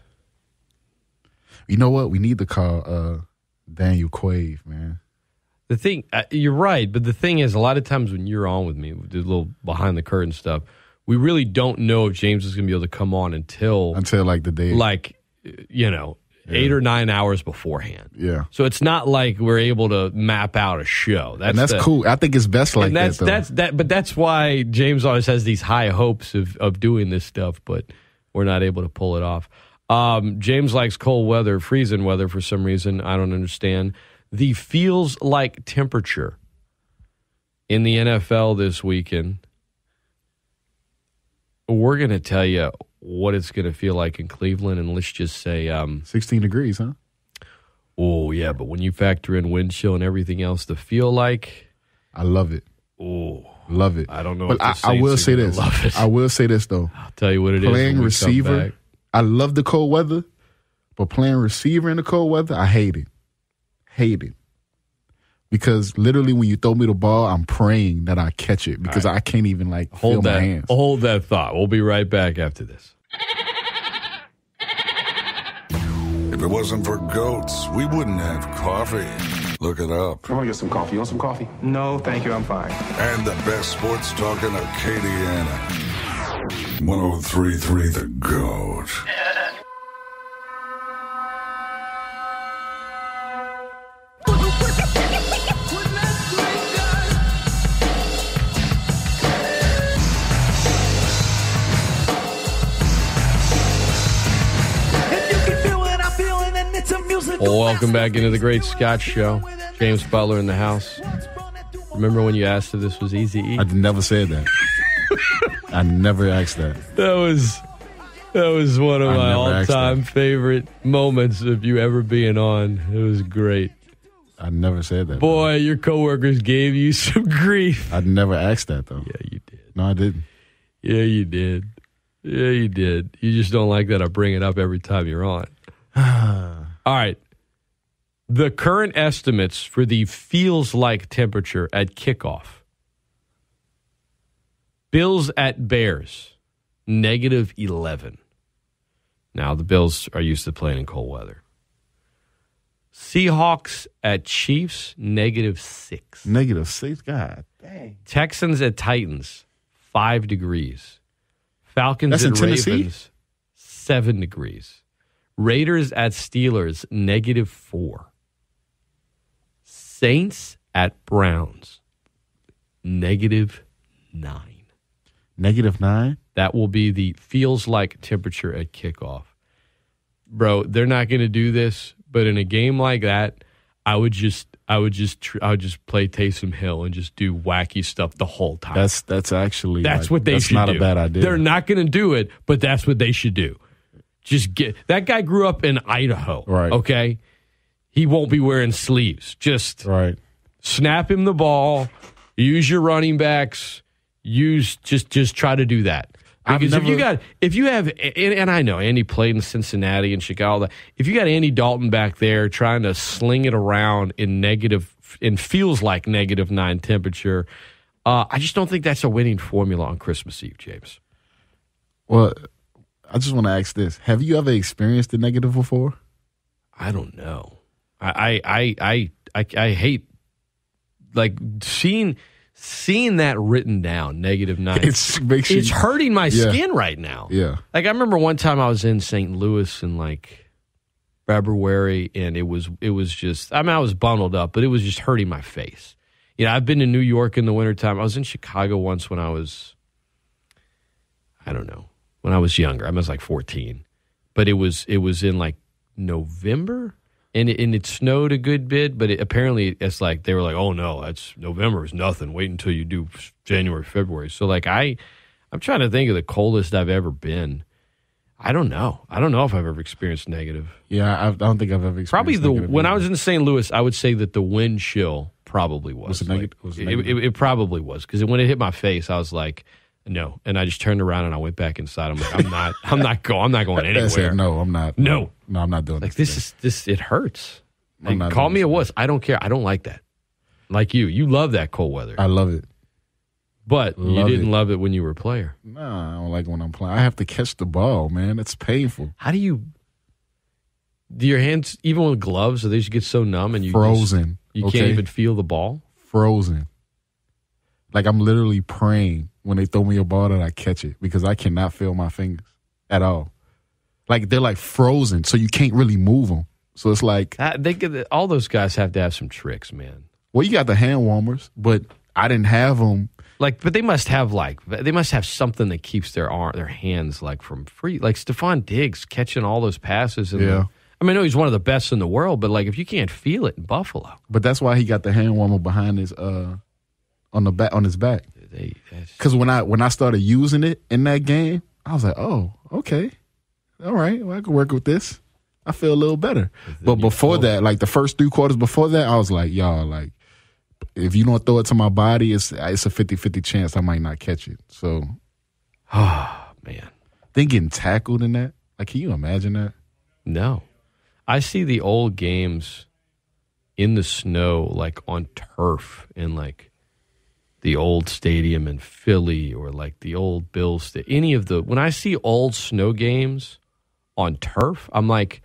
You know what? We need to call uh, Daniel Quaid, man. The thing, uh, you're right, but the thing is, a lot of times when you're on with me, we do a little behind the curtain stuff, we really don't know if James is going to be able to come on until. Until like the day. Like, you know, yeah. eight or nine hours beforehand. Yeah. So it's not like we're able to map out a show. That's and that's the, cool. I think it's best like and that's, that, though. That's, that, but that's why James always has these high hopes of, of doing this stuff, but we're not able to pull it off. Um, James likes cold weather, freezing weather for some reason. I don't understand. The feels like temperature in the N F L this weekend. We're going to tell you what it's going to feel like in Cleveland, and let's just say um, sixteen degrees, huh? Oh, yeah, but when you factor in wind chill and everything else, the feel like. I love it. Oh, love it. I don't know. But if I, I will say this. I will say this, though. I'll tell you what it is. Playing receiver, I love the cold weather, but playing receiver in the cold weather, I hate it. Hate it. Because literally when you throw me the ball, I'm praying that I catch it because right. I can't even like hold feel that, my hands. Hold that thought. We'll be right back after this. If it wasn't for goats, we wouldn't have coffee. Look it up. I want to get some coffee. You want some coffee? No, thank you. I'm fine. And the best sports talk in Acadiana. one oh three point three The Goat. Well, welcome back into the Great Scott Show. James Butler in the house. Remember when you asked if this was Eazy-E? I never said that. I never asked that. That was that was one of I my all-time favorite moments of you ever being on. It was great. I never said that. Boy, your coworkers gave you some grief. I never asked that, though. Yeah, you did. No, I didn't. Yeah, you did. Yeah, you did. You just don't like that I bring it up every time you're on. All right. The current estimates for the feels like temperature at kickoff. Bills at Bears, negative eleven. Now, the Bills are used to playing in cold weather. Seahawks at Chiefs, negative six. Negative six? God dang. Texans at Titans, five degrees. Falcons That's at in Tennessee? Ravens, seven degrees. Raiders at Steelers, negative four. Saints at Browns, negative nine. Negative nine? That will be the feels like temperature at kickoff. Bro, they're not going to do this, but in a game like that, I would just, I would just, tr- I would just play Taysom Hill and just do wacky stuff the whole time. That's that's actually that's like, what they that's should not do. a bad idea. They're not going to do it, but that's what they should do. Just get that guy grew up in Idaho, right? Okay, he won't be wearing sleeves. Just right. Snap him the ball, Use your running backs. Use just just try to do that. Because never, if you got if you have and, and I know Andy played in Cincinnati and Chicago. If you got Andy Dalton back there trying to sling it around in negative and feels like negative nine temperature, uh, I just don't think that's a winning formula on Christmas Eve, James. Well, I just want to ask this: have you ever experienced the negative before? I don't know. I I I I, I hate like seeing. Seeing that written down, negative nine, it's, makes you, it's hurting my yeah. skin right now. Yeah. Like, I remember one time I was in Saint Louis in, like, February, and it was it was just, I mean, I was bundled up, but it was just hurting my face. You know, I've been to New York in the wintertime. I was in Chicago once when I was, I don't know, when I was younger. I was, like, fourteen. But it was, it was in, like, November? And it, and it snowed a good bit, but it, apparently it's like they were like, oh, no, that's November is nothing. Wait until you do January, February. So, like, I, I'm trying to think of the coldest I've ever been. I don't know. I don't know if I've ever experienced negative. Yeah, I, I don't think I've ever experienced Probably the negative when either. I was in Saint Louis, I would say that the wind chill probably was. Was it like, negative? Was it, it, negative? it, it probably was because when it hit my face, I was like, no, and I just turned around and I went back inside. I'm like, I'm not, I'm not going, I'm not going anywhere. Said, no, I'm not. No, no, I'm not doing like this. this is this. It hurts. I'm Like, not call doing me a this wuss. I don't care. I don't like that. Like you, you love that cold weather. I love it, but love you didn't it. love it when you were a player. Nah, I don't like when I'm playing. I have to catch the ball, man. It's painful. How do you? Do your hands, even with gloves, do they just get so numb and you frozen? Just, you okay? can't even feel the ball. Frozen. Like I'm literally praying when they throw me a ball that I catch it because I cannot feel my fingers at all. Like they're like frozen, so you can't really move them. So it's like uh, they get, all those guys have to have some tricks, man. Well, you got the hand warmers, but I didn't have them. Like, but they must have like they must have something that keeps their arm, their hands like from free. Like Stephon Diggs catching all those passes. And yeah. The, I mean, I know he's one of the best in the world, but like if you can't feel it in Buffalo, but that's why he got the hand warmer behind his uh on the back on his back. Because when I when I started using it in that game, I was like, oh, okay, all right, well, I can work with this. I feel a little better. But before that, like the first three quarters before that, I was like, y'all, like, if you don't throw it to my body, it's it's a fifty-fifty chance I might not catch it. So, oh, man. Then getting tackled in that, like, can you imagine that? No. I see the old games in the snow, like on turf in like the old stadium in Philly or like the old Bills. Sta- any of the, when I see old snow games on turf, I'm like,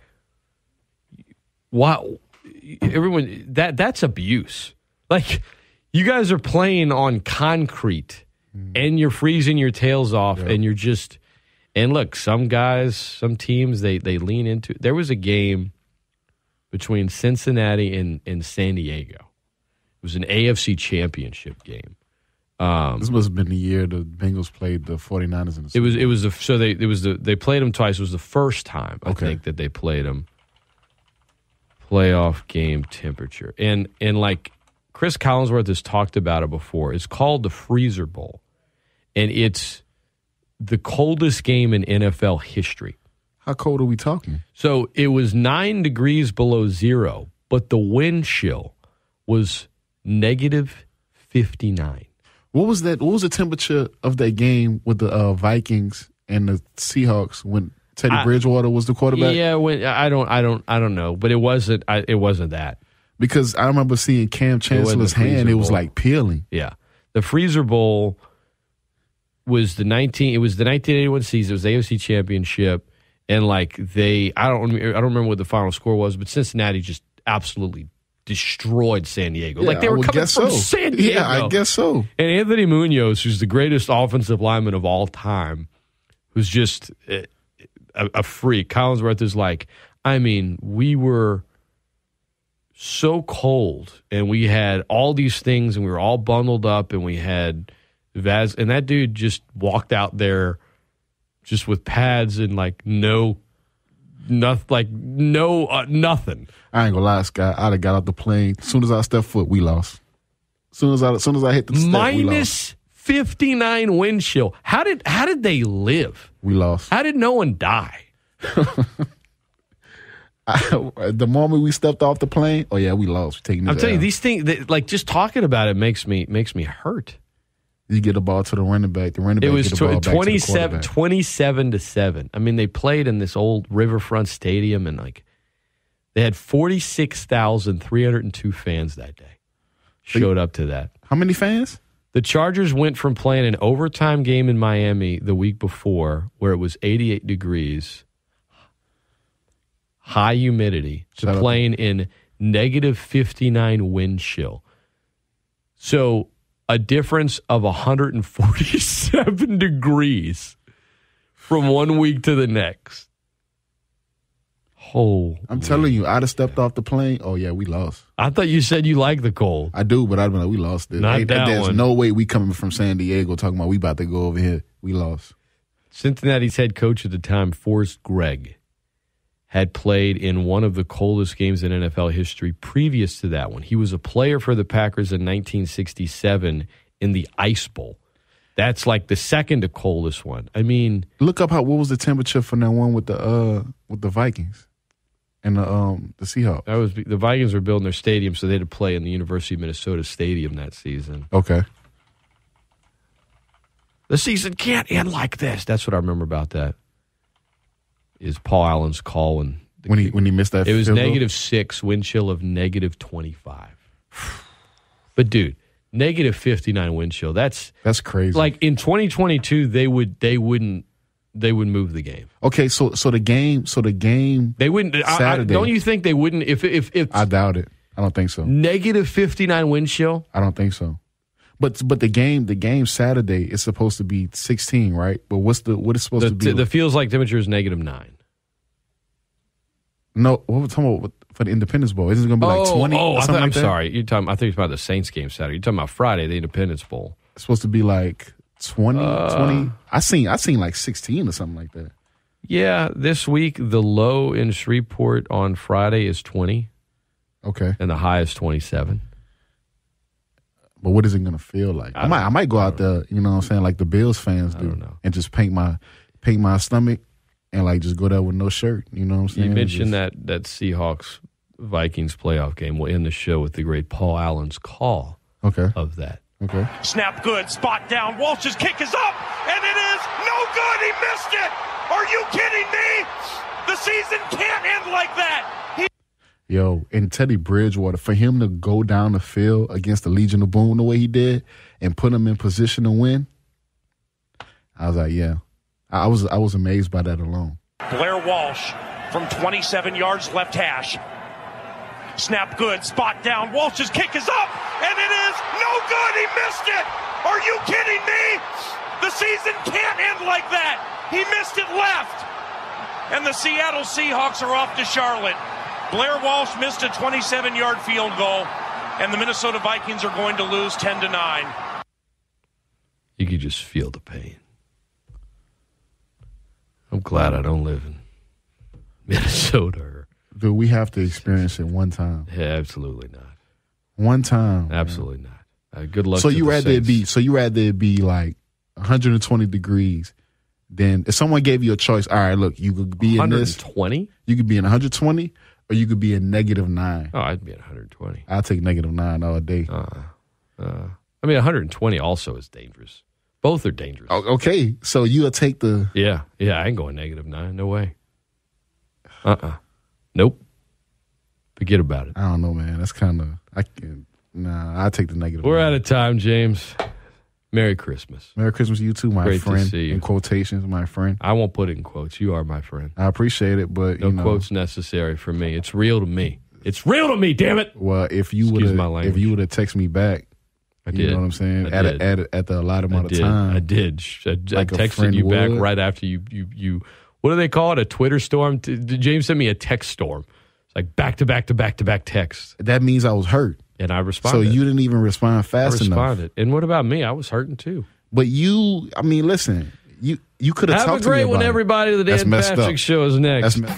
wow, everyone, that that's abuse. Like, you guys are playing on concrete mm. and you're freezing your tails off yeah. and you're just, and look, some guys, some teams, they they lean into it. There was a game between Cincinnati and, and San Diego. It was an A F C championship game. Um, this must have been the year the Bengals played the 49ers in the It was it was the so they it was the they played them twice. It was the first time I okay. think that they played them. Playoff game temperature. And and like Chris Collinsworth has talked about it before. It's called the Freezer Bowl. And it's the coldest game in N F L history. How cold are we talking? So it was nine degrees below zero, but the wind chill was negative fifty-nine. What was that? What was the temperature of that game with the uh, Vikings and the Seahawks when Teddy I, Bridgewater was the quarterback? Yeah, when I don't, I don't, I don't know, but it wasn't. I, it wasn't that. Because I remember seeing Cam Chancellor's it hand; it was like peeling. Yeah, the Freezer Bowl was the nineteen. It was the nineteen eighty-one season. It was the A F C Championship, and like they, I don't, I don't remember what the final score was, but Cincinnati just absolutely destroyed San Diego. Yeah, like they were coming from so. San Diego. Yeah, I guess so. And Anthony Munoz, who's the greatest offensive lineman of all time, who's just a, a freak. Collinsworth is like, I mean, we were so cold, and we had all these things, and we were all bundled up, and we had Vaz, and that dude just walked out there just with pads and like no, nothing, like no, uh, nothing. I ain't gonna lie, Scott. I'd have got out the plane. As soon as I stepped foot, we lost. As soon as I, as soon as I hit the step, minus we lost. fifty-nine wind chill. How did how did they live? We lost. How did no one die? I, the moment we stepped off the plane, oh yeah, we lost. We're taking this I'm telling L. you, these things, they, like just talking about it makes me makes me hurt. You get the ball to the running back. The running back it was get the ball tw- back twenty-seven, to the quarterback. twenty-seven to seven. I mean, they played in this old Riverfront Stadium, and like they had forty-six thousand three hundred two fans that day. Showed up to that. How many fans? The Chargers went from playing an overtime game in Miami the week before, where it was eighty-eight degrees, high humidity, to Shout playing in negative fifty-nine wind chill. So a difference of one hundred forty-seven degrees from one week to the next. Oh, I'm telling you, I'd have stepped off the plane. Oh yeah, we lost. I thought you said you like the cold. I do, but I'd been like, we lost it. Not Hey, that there's one. no way we coming from San Diego talking about we about to go over here. We lost. Cincinnati's head coach at the time, Forrest Gregg, had played in one of the coldest games in N F L history previous to that one. He was a player for the Packers in nineteen sixty-seven in the Ice Bowl. That's like the second to coldest one. I mean, look up how what was the temperature for that one with the uh with the Vikings and the um the Seahawks. That was the Vikings were building their stadium, so they had to play in the University of Minnesota Stadium that season. Okay. The season can't end like this. That's what I remember about that. Is Paul Allen's call when the, when he when he missed that? It was field goal? negative six, wind chill of negative twenty-five. But dude, negative fifty-nine wind chill. That's that's crazy. Like in twenty twenty-two, they would they wouldn't they would move the game. Okay, so so the game so the game they wouldn't. Saturday, I, I, don't you think they wouldn't? If if if I doubt it. I don't think so. Negative fifty-nine wind chill. I don't think so. But but the game the game Saturday is supposed to be sixteen, right? But what's the what is supposed the, to be? The feels like temperature is negative nine. No, what we're talking about for the Independence Bowl? Isn't it going to be like oh, twenty? Oh, or I something th- I'm like that? sorry. You're talking. I think it's about the Saints game Saturday. You're talking about Friday, the Independence Bowl. It's supposed to be like twenty, Uh, twenty. I seen I seen like sixteen or something like that. Yeah, this week the low in Shreveport on Friday is twenty. Okay, and the high is twenty-seven. But what is it going to feel like? I, I might I might go out there, you know what I'm saying, like the Bills fans do, and just paint my paint my stomach and like just go there with no shirt. You know what I'm saying? You mentioned just, that that Seahawks Vikings playoff game. We'll end the show with the great Paul Allen's call okay. of that. Okay. Snap good, spot down. Walsh's kick is up, and it is no good. He missed it. Are you kidding me? The season can't end like that. He- Yo, and Teddy Bridgewater, for him to go down the field against the Legion of Boom the way he did and put him in position to win, I was like, yeah. I was I was amazed by that alone. Blair Walsh from twenty-seven yards left hash. Snap good, spot down. Walsh's kick is up, and it is no good. He missed it. Are you kidding me? The season can't end like that. He missed it left. And the Seattle Seahawks are off to Charlotte. Blair Walsh missed a twenty-seven-yard field goal, and the Minnesota Vikings are going to lose ten to nine. You could just feel the pain. I'm glad I don't live in Minnesota. Or, Dude, we have to experience it one time. Yeah, absolutely not. One time. Absolutely man. not. Uh, good luck. So to you the rather it Saints. be so you rather it be like one hundred twenty degrees. Then if someone gave you a choice, all right, look, you could be in this. one hundred twenty? You could be in one hundred twenty, or you could be in negative nine. Oh, I'd be at one hundred twenty. I'll take negative nine all day. Uh, uh, I mean, one hundred twenty also is dangerous. Both are dangerous. Oh, okay, so you'll take the Yeah, yeah, I ain't going negative nine. No way. Uh-uh. Nope. Forget about it. I don't know, man. That's kind of I can nah. I take the negative. We're nine. out of time, James. Merry Christmas. Merry Christmas to you too, my Great friend. to see you. In quotations, my friend. I won't put it in quotes. You are my friend. I appreciate it, but No you know, quotes necessary for me. It's real to me. It's real to me, damn it. Well, if you would Excuse my have, language. if you would have texted me back, I you did. know what I'm saying? I At did. a, at a, at the allotted I amount did. of time, I did. I, I Like a texted friend you back would. right after you, you, you, what do they call it? A Twitter storm? T- James sent me a text storm. It's like back to back to back to back texts. That means I was hurt. And I So responded. you didn't even respond I fast enough. responded. And what about me? I was hurting too. But you, I mean, listen, you you could have Have talked a to me great about one, it. everybody. The That's Dan messed Patrick up. Show is next. That's me-